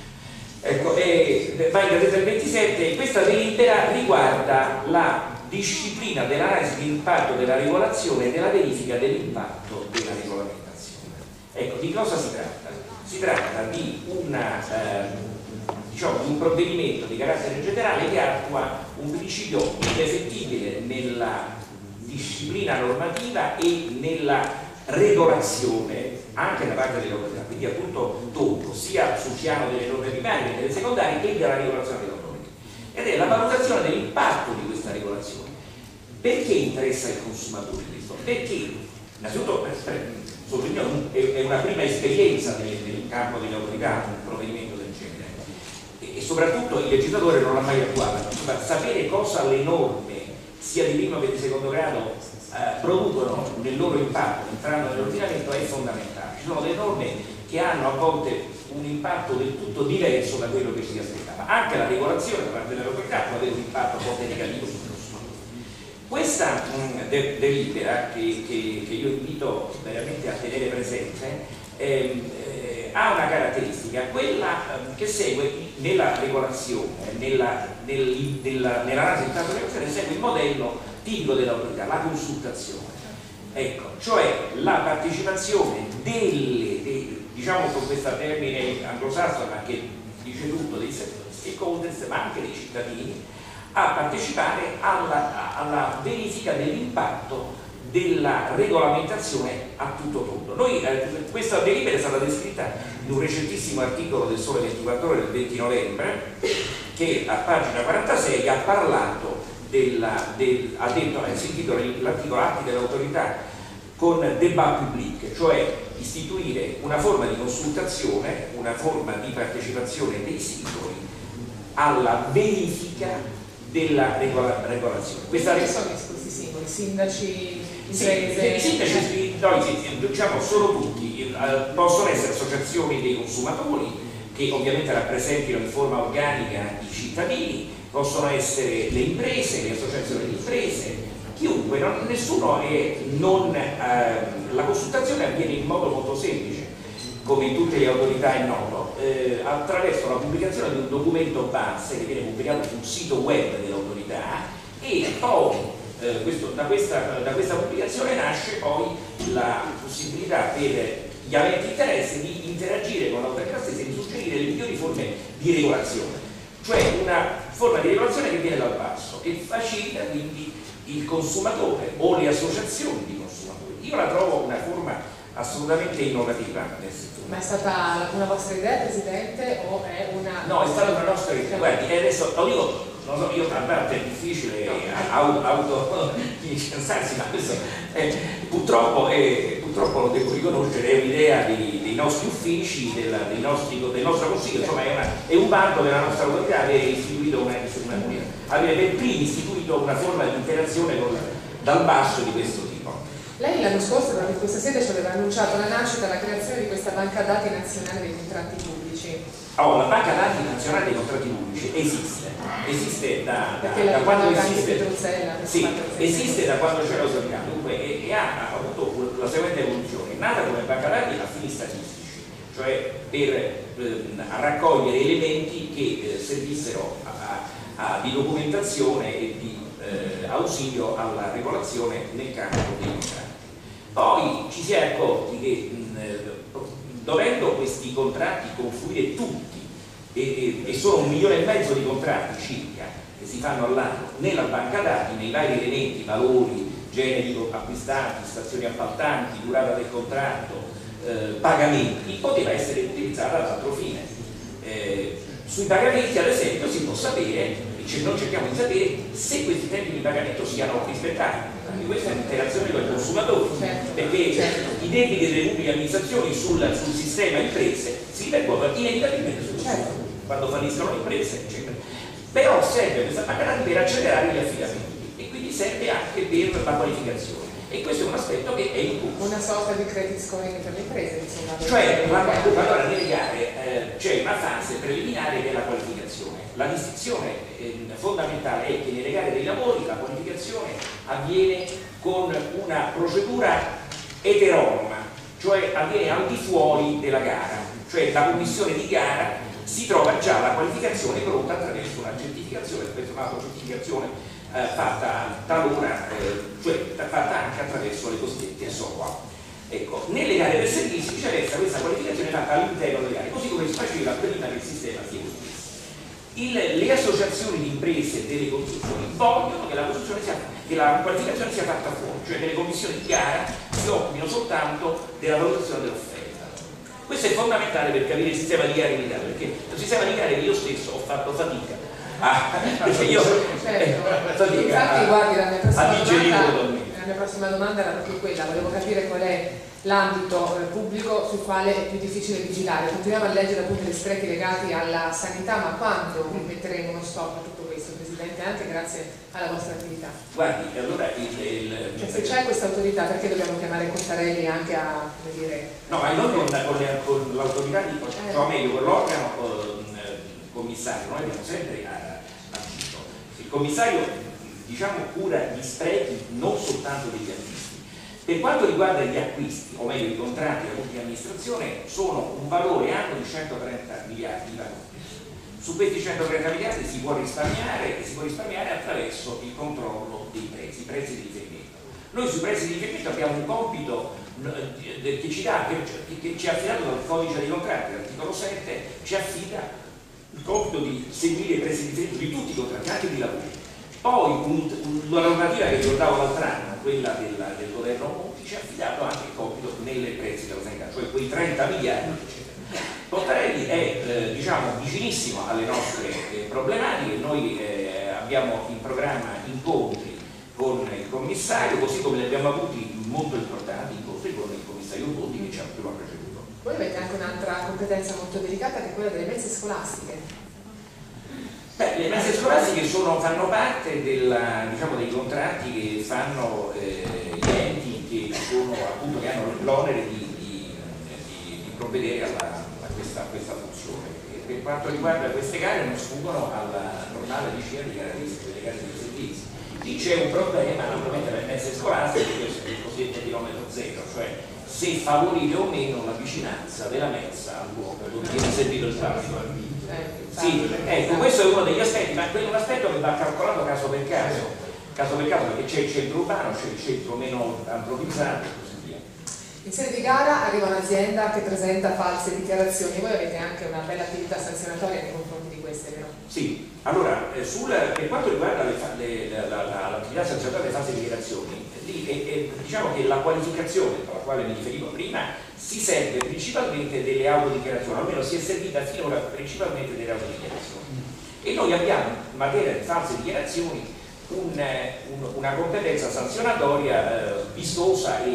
Ecco, e va in gazzetta il ventisette, e questa delibera riguarda la disciplina dell'analisi di impatto della regolazione e della verifica dell'impatto della regolamentazione. Ecco, di cosa si tratta? Si tratta di, una, eh, diciamo, di un provvedimento di carattere generale che attua un principio indefettibile nella disciplina normativa e nella regolazione anche da parte dell'autorità, quindi appunto tocco sia sul piano delle norme primarie che delle secondarie e della regolazione dell'autorità, ed è la valutazione dell'impatto di questa regolazione. Perché interessa il consumatore questo? Perché innanzitutto è una prima esperienza nel campo delle autorità un provvedimento del genere e soprattutto il legislatore non l'ha mai attuato. Sapere cosa le norme sia di primo che di secondo grado Eh, producono nel loro impatto entrando nell'ordinamento è fondamentale. Ci sono delle norme che hanno a volte un impatto del tutto diverso da quello che si aspettava. Anche la regolazione da parte dell'autorità può avere un impatto a volte negativo sul consumatore. Questa mh, de delibera che, che, che io invito veramente a tenere presente ehm, eh, ha una caratteristica, quella eh, che segue nella regolazione, nella, nel, nella, nell'analisi di impatto della regolazione, segue il modello tipico dell'autorità, la consultazione, ecco, cioè la partecipazione delle, de, diciamo con questo termine anglosassone ma che dice tutto, dei stakeholders ma anche dei cittadini, a partecipare alla, alla verifica dell'impatto della regolamentazione a tutto tondo. Noi, eh, questa delibera è stata descritta in un recentissimo articolo del Sole ventiquattro Ore del venti novembre che a pagina quarantasei ha parlato Della, del, ha detto, ha sentito l'articolo atti dell'autorità con débat public, cioè istituire una forma di consultazione, una forma di partecipazione dei singoli alla verifica della regola, regolazione. Questa Quali sono questi singoli? Sindaci, imprese? Sì, i sindaci, no, diciamo solo tutti, possono essere associazioni dei consumatori che ovviamente rappresentino in forma organica i cittadini, possono essere le imprese, le associazioni di imprese, chiunque, non, nessuno è non, eh, la consultazione avviene in modo molto semplice, come in tutte le autorità è noto, eh, attraverso la pubblicazione di un documento base che viene pubblicato sul sito web dell'autorità e poi eh, questo, da, questa, da questa pubblicazione nasce poi la possibilità per gli aventi interesse di interagire con l'autorità stessa e di suggerire le migliori forme di regolazione, cioè una forma di regolazione che viene dal basso e facilita quindi il consumatore o le associazioni di consumatori. Io la trovo una forma assolutamente innovativa nel settore. Ma è stata una vostra idea, Presidente, o è una... No, è stata una nostra idea. Guardi, adesso lo dico, non so, io tra l'altro è difficile auto, auto incensarsi, ma questo è, purtroppo è, purtroppo lo devo riconoscere, è un'idea dei, dei nostri uffici, della, dei nostri, del nostro consiglio, insomma è, una, è un bando della nostra autorità avere istituito una, una, avere per primi istituito una forma di interazione con, dal basso di questo tipo. Lei l'anno scorso, proprio in questa sede, ci aveva annunciato la nascita, la creazione di questa banca dati nazionale dei contratti pubblici. Oh, la banca dati nazionale dei contratti pubblici esiste, esiste da, da, Perché da la quando anche esiste, Petruzzella, sì, esiste da quando c'era l'Osserviano, dunque e, e ha, ha avuto la seguente evoluzione, è nata come banca dati a fini statistici, cioè per eh, raccogliere elementi che eh, servissero a, a, a, di documentazione e di eh, ausilio alla regolazione nel campo dei contratti. Poi ci si è accorti che mh, dovendo questi contratti confluire tutti, e, e, e sono un milione e mezzo di contratti circa che si fanno all'anno nella banca dati, nei vari elementi, valori, generi acquistati, stazioni appaltanti, durata del contratto, eh, pagamenti, poteva essere utilizzata ad altro fine. Eh, sui pagamenti ad esempio si può sapere, noi cerchiamo di sapere se questi tempi di pagamento siano rispettati. Quindi questa è un'interazione con i consumatori, certo, perché certo. i debiti delle pubbliche amministrazioni sul, sul sistema imprese si ripercuotono inevitabilmente sul consumatore, certo. quando falliscono le imprese, eccetera. Però serve questa banca dati per accelerare gli affidamenti e quindi serve anche per la qualificazione. E questo è un aspetto che è in corso. Una sorta di credit scoring per le imprese, insomma. Cioè, la, allora nelle gare eh, c'è una fase preliminare che è la qualificazione. La distinzione eh, fondamentale è che nelle gare dei lavori la qualificazione avviene con una procedura eteronoma, cioè avviene al di fuori della gara, cioè la commissione di gara si trova già la qualificazione pronta attraverso una certificazione, attraverso un'autocertificazione eh, fatta talora, eh, cioè fatta anche attraverso le cosiddette S O A. Ecco, nelle gare del servizio viceversa questa qualificazione è fatta all'interno delle gare, così come si faceva prima che il sistema si evoluisse. Il, le associazioni di imprese e delle costruzioni vogliono che la, sia, che la qualificazione sia fatta fuori, cioè che le commissioni di gara si occupino soltanto della valutazione dell'offerta. Questo è fondamentale per capire il sistema di gare in Italia, perché il sistema di gare che io stesso ho fatto fatica a, perché io, certo. eh, fatica Infatti, a, guardi, la mia prossima a digerirlo domanda, la mia prossima domanda era proprio quella, volevo capire qual è l'ambito eh, pubblico sul quale è più difficile vigilare. Continuiamo a leggere appunto gli sprechi legati alla sanità, ma quando metteremo uno stop a tutto questo, Presidente, anche grazie alla vostra attività? Guardi, allora il, il, cioè, se c'è questa autorità, perché dobbiamo chiamare Cottarelli anche a, come dire... No, ma noi con, con, con l'autorità di, eh. cioè meglio, con l'organo eh, commissario, noi abbiamo sempre agito. Il commissario, diciamo, cura gli sprechi non soltanto degli acquisti. Per quanto riguarda gli acquisti, o meglio i contratti della pubblica amministrazione, sono un valore annuo di centotrenta miliardi di euro. Su questi centotrenta miliardi si può risparmiare e si può risparmiare attraverso il controllo dei prezzi, i prezzi di riferimento. Noi sui prezzi di riferimento abbiamo un compito che ci dà, che, che ci è affidato dal codice dei contratti, l'articolo sette ci affida il compito di seguire i prezzi di riferimento di tutti i contratti, anche di lavoro. Poi un, un, la normativa che ricordavo l'altro anno, quella della, del governo Monti, ci ha affidato anche il compito nelle prezzi della sanità, cioè quei trenta miliardi, eccetera. Cottarelli è eh, diciamo vicinissimo alle nostre eh, problematiche, noi eh, abbiamo in programma incontri con il commissario, così come li abbiamo avuti molto importanti incontri con il commissario Bondi che ci ha più preceduto. Voi avete anche un'altra competenza molto delicata che è quella delle mense scolastiche. Beh, le mense scolastiche sono, fanno parte della, diciamo, dei contratti che fanno eh, gli enti che, sono, appunto, che hanno l'onere di, di, di, di provvedere alla, a, questa, a questa funzione. E per quanto riguarda queste gare non sfuggono alla normale disciplina di caratteristiche delle gare dei servizi. Lì c'è un problema naturalmente nelle mense scolastiche, questo è il cosiddetto chilometro zero, cioè se favorire o meno la vicinanza della mensa al luogo dove viene servito il traffico. Sì, ecco, questo è uno degli aspetti, ma quello è un aspetto che va calcolato caso per caso, caso per caso perché c'è il centro urbano, c'è il centro meno antropizzato e così via. In sede di gara arriva un'azienda che presenta false dichiarazioni, voi avete anche una bella attività sanzionatoria nei confronti di queste, vero? Sì, allora, eh, sul, per quanto riguarda l'attività sanzionatoria delle false dichiarazioni, lì è, è, diciamo che la qualificazione alla quale mi riferivo prima si serve principalmente delle autodichiarazioni, almeno si è servita finora principalmente delle autodichiarazioni. E noi abbiamo in materia di false dichiarazioni un, un, una competenza sanzionatoria eh, vistosa e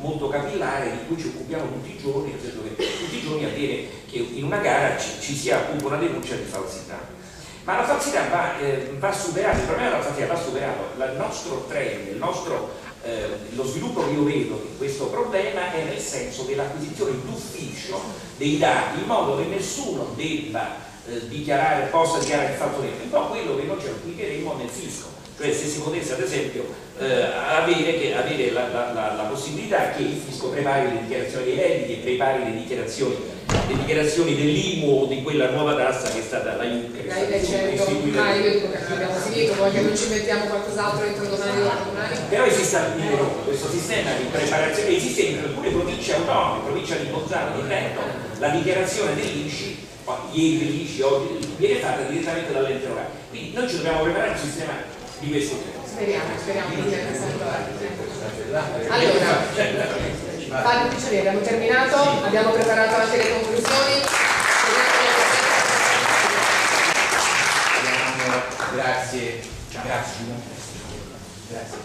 molto capillare di cui ci occupiamo tutti i giorni, nel senso che tutti i giorni avviene che in una gara ci, ci sia appunto una denuncia di falsità. Ma la falsità va, eh, va superata, il problema della falsità va superato. Il nostro trend, il nostro, eh, lo sviluppo che io vedo di questo problema è nel senso dell'acquisizione d'ufficio dei dati, in modo che nessuno debba eh, dichiarare, possa dichiarare il fatto netto, un po' quello che noi ci applicheremo nel fisco. Cioè se si potesse ad esempio eh, avere, che, avere la, la, la, la possibilità che il fisco prepari le dichiarazioni dei redditi e prepari le dichiarazioni, le dichiarazioni dell'I M U o di quella nuova tassa che è stata la I U C. Dai, dai, certo, ma io dico che abbiamo finito, poi che non ci mettiamo qualcos'altro entro domani o domani. Però esiste questo sistema di preparazione, esiste in alcune province autonome, provincia di Bolzano, di Trento, la dichiarazione dell'I C I, ieri dell'I C I, oggi viene fatta direttamente dall'ente locale. Quindi noi ci dobbiamo preparare un sistema di questo tipo. Speriamo, speriamo che sia allora, Fabio Piccioni, abbiamo terminato, abbiamo preparato anche le conclusioni. Grazie, grazie. Grazie.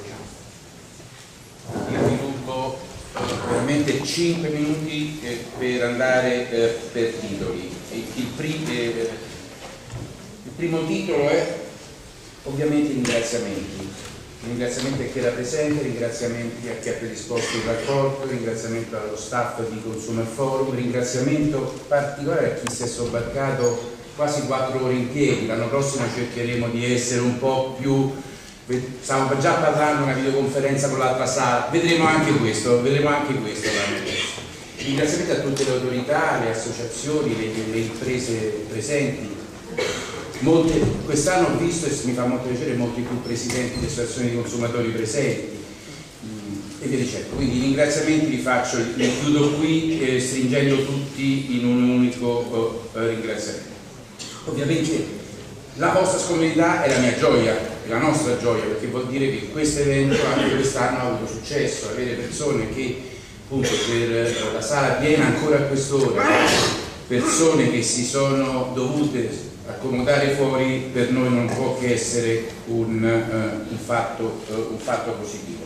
Io mi rubo veramente cinque minuti eh, per andare eh, per titoli. Il, pri eh, il primo titolo è ovviamente ringraziamenti. Ringraziamenti a chi era presente, ringraziamenti a chi ha predisposto il rapporto, ringraziamento allo staff di Consumer Forum, ringraziamento particolare a chi si è sobbarcato quasi quattro ore in piedi. L'anno prossimo cercheremo di essere un po' più, stiamo già parlando di una videoconferenza con l'altra sala, vedremo anche questo, vedremo anche questo l'anno prossimo. Ringraziamento a tutte le autorità, le associazioni, le, le imprese presenti. Quest'anno ho visto, e mi fa molto piacere, molti più presidenti di associazioni di consumatori presenti e via dicendo. Quindi i ringraziamenti li faccio, li chiudo qui eh, stringendo tutti in un unico eh, ringraziamento. Ovviamente la vostra scomodità è la mia gioia, è la nostra gioia, perché vuol dire che questo evento anche quest'anno ha avuto successo, avere persone che appunto per la sala piena ancora a quest'ora, persone che si sono dovute accomodare fuori, per noi non può che essere un, uh, un, fatto, uh, un fatto positivo.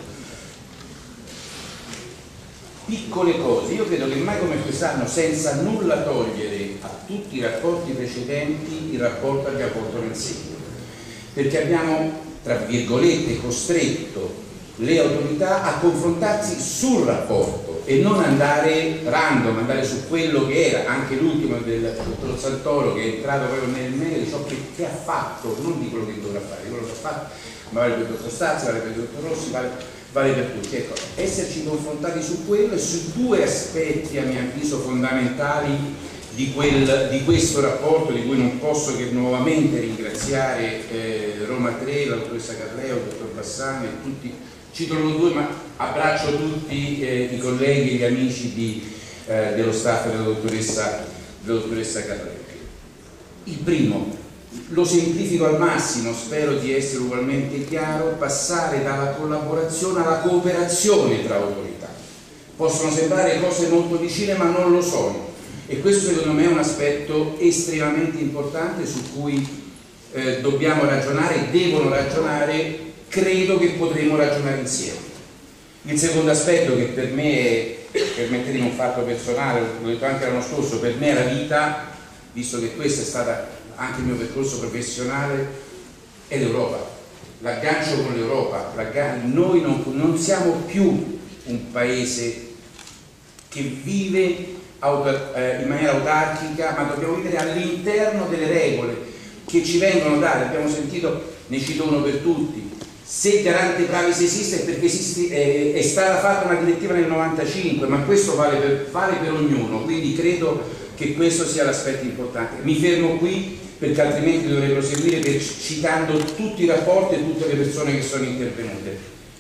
Piccole cose, io credo che mai come quest'anno, senza nulla togliere a tutti i rapporti precedenti, il rapporto abbia portato nel segno, perché abbiamo, tra virgolette, costretto le autorità a confrontarsi sul rapporto e non andare random, andare su quello che era, anche l'ultimo del dottor Santoro che è entrato proprio nel merito di ciò che, che ha fatto, non di quello che dovrà fare, di quello che ha fatto, ma vale per il dottor Stazzi, vale per il dottor Rossi, vale, vale per tutti. Ecco, esserci confrontati su quello e su due aspetti a mio avviso fondamentali di, quel, di questo rapporto, di cui non posso che nuovamente ringraziare eh, Roma tre, la dottoressa Carleo, il dottor Bassani e tutti. Cito loro due, ma abbraccio tutti eh, i colleghi e gli amici di, eh, dello staff della dottoressa, della dottoressa Carleo. Il primo, lo semplifico al massimo, spero di essere ugualmente chiaro, passare dalla collaborazione alla cooperazione tra autorità. Possono sembrare cose molto vicine, ma non lo sono. E questo secondo me è un aspetto estremamente importante su cui eh, dobbiamo ragionare e devono ragionare. Credo che potremo ragionare insieme. Il secondo aspetto, che per me è, permettetemi un fatto personale, l'ho detto anche l'anno scorso, per me è la vita, visto che questo è stato anche il mio percorso professionale, è l'Europa, l'aggancio con l'Europa. Noi non, non siamo più un paese che vive auto, eh, in maniera autarchica, ma dobbiamo vivere all'interno delle regole che ci vengono date. Abbiamo sentito, ne cito uno per tutti, se il garante privacy esiste è perché esiste, è, è stata fatta una direttiva nel novantacinque, ma questo vale per, vale per ognuno, quindi credo che questo sia l'aspetto importante. Mi fermo qui perché altrimenti dovrei proseguire per, citando tutti i rapporti e tutte le persone che sono intervenute.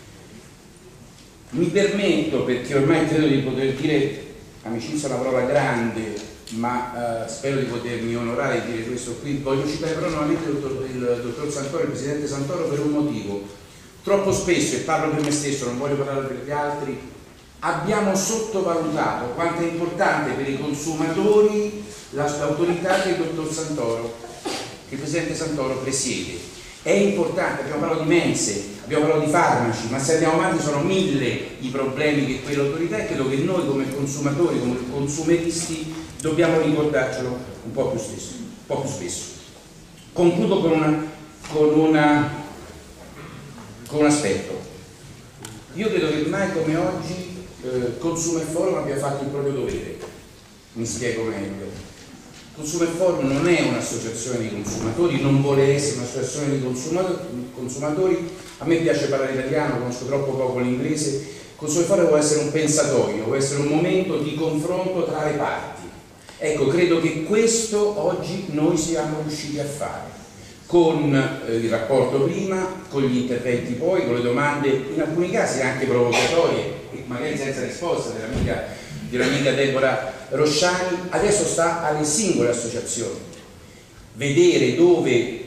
Mi permetto, perché ormai credo di poter dire, amicizia è una parola grande, ma uh, spero di potermi onorare di dire questo qui, voglio citare però nuovamente il dottor, il dottor Santoro, il presidente Santoro, per un motivo. Troppo spesso, e parlo per me stesso, non voglio parlare per gli altri, abbiamo sottovalutato quanto è importante per i consumatori l'autorità che il dottor Santoro, che il presidente Santoro presiede. È importante, abbiamo parlato di mense, abbiamo parlato di farmaci, ma se andiamo avanti sono mille i problemi che quell'autorità, e credo che noi come consumatori, come consumeristi, dobbiamo ricordarcelo un po' più spesso. Un po' più spesso. Concludo con, una, con, una, con un aspetto. Io credo che mai come oggi eh, Consumer Forum abbia fatto il proprio dovere. Mi spiego meglio. Consumer Forum non è un'associazione di consumatori, non vuole essere un'associazione di consumatori. A me piace parlare italiano, conosco troppo poco l'inglese. Consumer Forum vuole essere un pensatoio, vuole essere un momento di confronto tra le parti. Ecco, credo che questo oggi noi siamo riusciti a fare, con eh, il rapporto prima, con gli interventi poi, con le domande, in alcuni casi anche provocatorie, e magari senza risposta dell'amica dell'amica Deborah Rosciani. Adesso sta alle singole associazioni vedere dove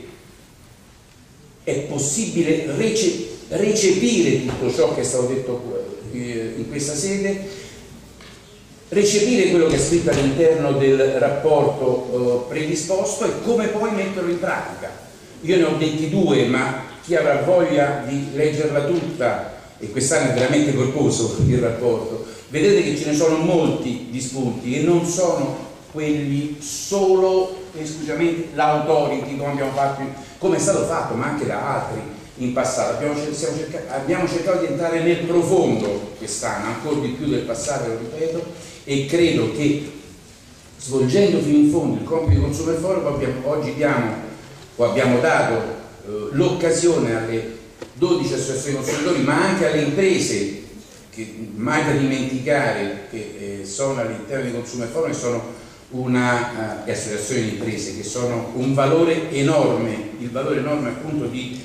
è possibile rece recepire tutto ciò che è stato detto eh, in questa sede, recepire quello che è scritto all'interno del rapporto eh, predisposto e come poi metterlo in pratica. Io ne ho detti due, ma chi avrà voglia di leggerla tutta, e quest'anno è veramente corposo il rapporto, vedete che ce ne sono molti di spunti e non sono quelli solo esclusivamente l'autority come abbiamo fatto, come è stato fatto, ma anche da altri in passato. Abbiamo, cercato, abbiamo cercato di entrare nel profondo quest'anno, ancora di più del passato, lo ripeto, e credo che svolgendo fino in fondo il compito di Consumer Forum abbiamo, oggi diamo, o abbiamo dato eh, l'occasione alle dodici associazioni di consumatori, ma anche alle imprese, che mai da dimenticare che eh, sono all'interno di Consumer Forum e sono una uh, associazione di imprese che sono un valore enorme, il valore enorme appunto di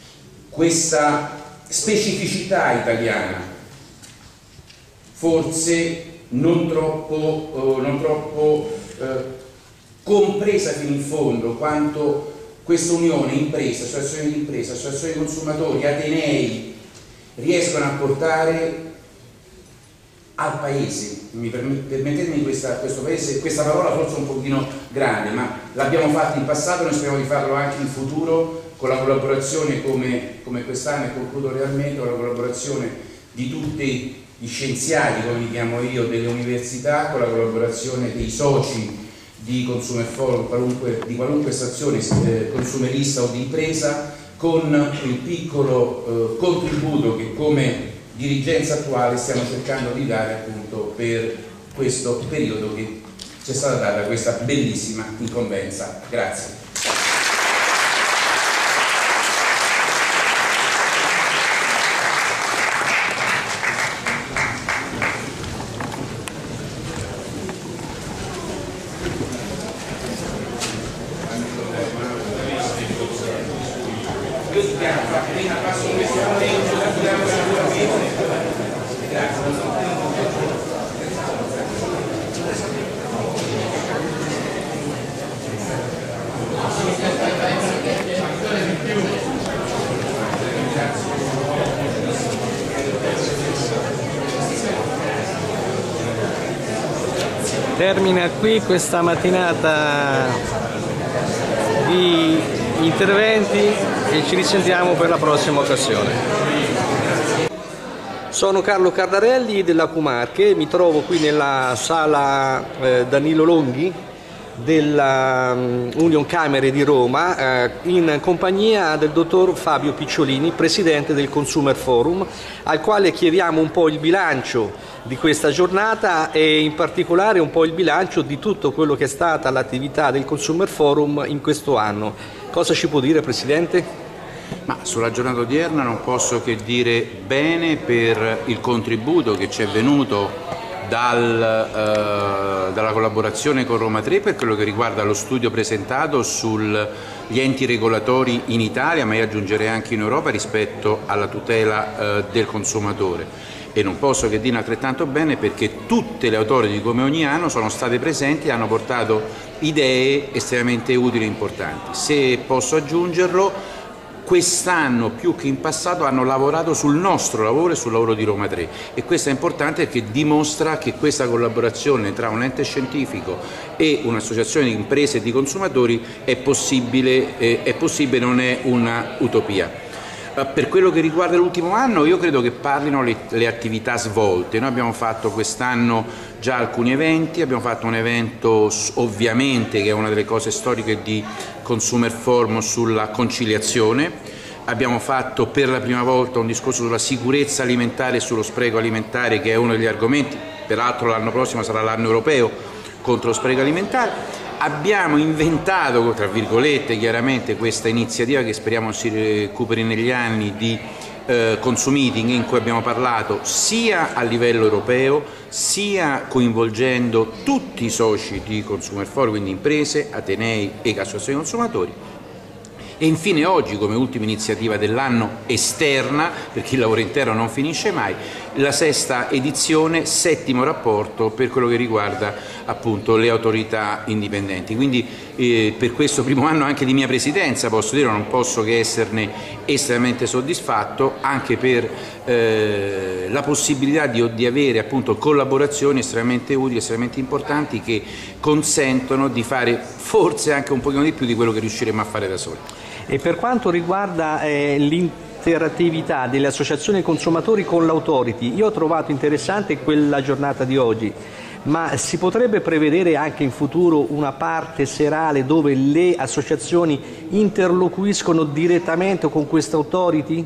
questa specificità italiana, forse non troppo, uh, non troppo uh, compresa fino in fondo, quanto questa unione impresa, associazioni di impresa, associazioni di consumatori, atenei riescono a portare al paese. Mi permettetemi questa, questo paese, questa parola forse un pochino grande, ma l'abbiamo fatto in passato, noi speriamo di farlo anche in futuro con la collaborazione come, come quest'anno, e concludo realmente, con la collaborazione di tutti gli scienziati, come li chiamo io, delle università, con la collaborazione dei soci di Consumer Forum, qualunque, di qualunque stazione eh, consumerista o di impresa, con il piccolo eh, contributo che come dirigenza attuale stiamo cercando di dare appunto per questo periodo che ci è stata data questa bellissima incombenza. Grazie. Termina qui questa mattinata di interventi e ci risentiamo per la prossima occasione. Sono Carlo Cardarelli della Cumarche, mi trovo qui nella sala eh, Danilo Longhi della um, Union Camere di Roma eh, in compagnia del dottor Fabio Picciolini, presidente del Consumer Forum, al quale chiediamo un po' il bilancio di questa giornata e in particolare un po' il bilancio di tutto quello che è stata l'attività del Consumer Forum in questo anno. Cosa ci può dire, Presidente? Ma sulla giornata odierna non posso che dire bene per il contributo che ci è venuto dal, eh, dalla collaborazione con Roma tre per quello che riguarda lo studio presentato sugli enti regolatori in Italia, ma io aggiungerei anche in Europa rispetto alla tutela eh, del consumatore. E non posso che dire altrettanto bene perché tutte le authority, come ogni anno, sono state presenti e hanno portato idee estremamente utili e importanti. Se posso aggiungerlo, quest'anno più che in passato hanno lavorato sul nostro lavoro e sul lavoro di Roma tre, e questo è importante perché dimostra che questa collaborazione tra un ente scientifico e un'associazione di imprese e di consumatori è possibile, eh, è possibile, non è una utopia. Per quello che riguarda l'ultimo anno, io credo che parlino le, le attività svolte. Noi abbiamo fatto quest'anno già alcuni eventi, abbiamo fatto un evento ovviamente che è una delle cose storiche di Consumer Forum sulla conciliazione, abbiamo fatto per la prima volta un discorso sulla sicurezza alimentare e sullo spreco alimentare, che è uno degli argomenti, peraltro l'anno prossimo sarà l'anno europeo contro lo spreco alimentare. Abbiamo inventato, tra virgolette, chiaramente questa iniziativa che speriamo si recuperi negli anni di eh, Consumeeting, in cui abbiamo parlato sia a livello europeo sia coinvolgendo tutti i soci di Consumer Forum, quindi imprese, atenei e associazioni consumatori. E infine oggi, come ultima iniziativa dell'anno esterna, perché il lavoro interno non finisce mai, la sesta edizione, settimo rapporto per quello che riguarda appunto le autorità indipendenti. Quindi eh, per questo primo anno anche di mia presidenza, posso dire, non posso che esserne estremamente soddisfatto, anche per eh, la possibilità di, di avere appunto collaborazioni estremamente utili, estremamente importanti, che consentono di fare forse anche un pochino di più di quello che riusciremo a fare da soli. E per quanto riguarda eh, l'interattività delle associazioni consumatori con l'autority, io ho trovato interessante quella giornata di oggi, ma si potrebbe prevedere anche in futuro una parte serale dove le associazioni interloquiscono direttamente con questa autority?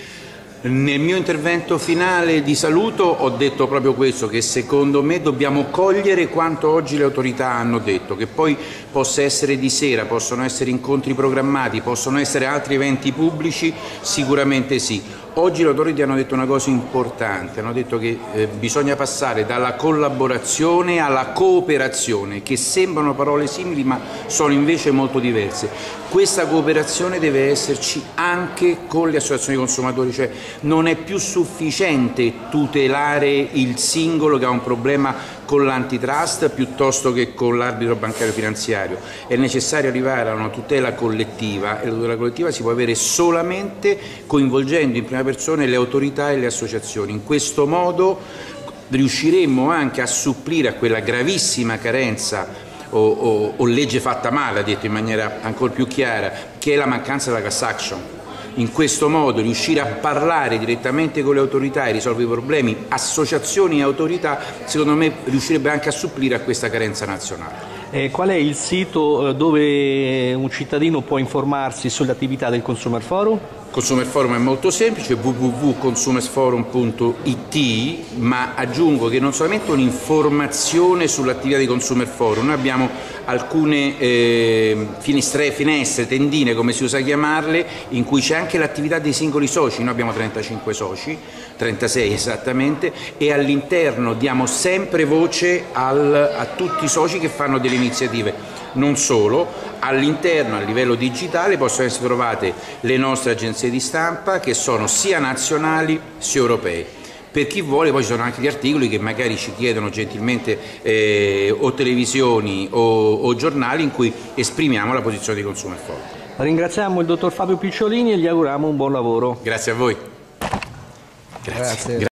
Nel mio intervento finale di saluto ho detto proprio questo, che secondo me dobbiamo cogliere quanto oggi le autorità hanno detto, che poi possa essere di sera, possono essere incontri programmati, possono essere altri eventi pubblici, sicuramente sì. Oggi le autorità hanno detto una cosa importante, hanno detto che eh, bisogna passare dalla collaborazione alla cooperazione, che sembrano parole simili ma sono invece molto diverse. Questa cooperazione deve esserci anche con le associazioni di consumatori, cioè non è più sufficiente tutelare il singolo che ha un problema con l'antitrust piuttosto che con l'arbitro bancario finanziario, è necessario arrivare a una tutela collettiva, e la tutela collettiva si può avere solamente coinvolgendo in prima persona le autorità e le associazioni. In questo modo riusciremmo anche a supplire a quella gravissima carenza o, o, o legge fatta male, detto in maniera ancora più chiara, che è la mancanza della class action. In questo modo riuscire a parlare direttamente con le autorità e risolvere i problemi, associazioni e autorità, secondo me riuscirebbe anche a supplire a questa carenza nazionale. Eh, qual è il sito dove un cittadino può informarsi sulle attività del Consumer Forum? Consumer Forum è molto semplice, w w w punto consumersforum punto i t, ma aggiungo che non solamente un'informazione sull'attività di Consumer Forum, noi abbiamo alcune eh, finestre, finestre, tendine, come si usa chiamarle, in cui c'è anche l'attività dei singoli soci. Noi abbiamo trentacinque soci, trentasei esattamente, e all'interno diamo sempre voce al, a tutti i soci che fanno delle iniziative. Non solo, all'interno, a livello digitale, possono essere trovate le nostre agenzie di stampa, che sono sia nazionali sia europee. Per chi vuole, poi ci sono anche gli articoli che magari ci chiedono gentilmente eh, o televisioni o, o giornali, in cui esprimiamo la posizione di Consumer Forum. Ringraziamo il dottor Fabio Picciolini e gli auguriamo un buon lavoro. Grazie a voi. Grazie. Grazie.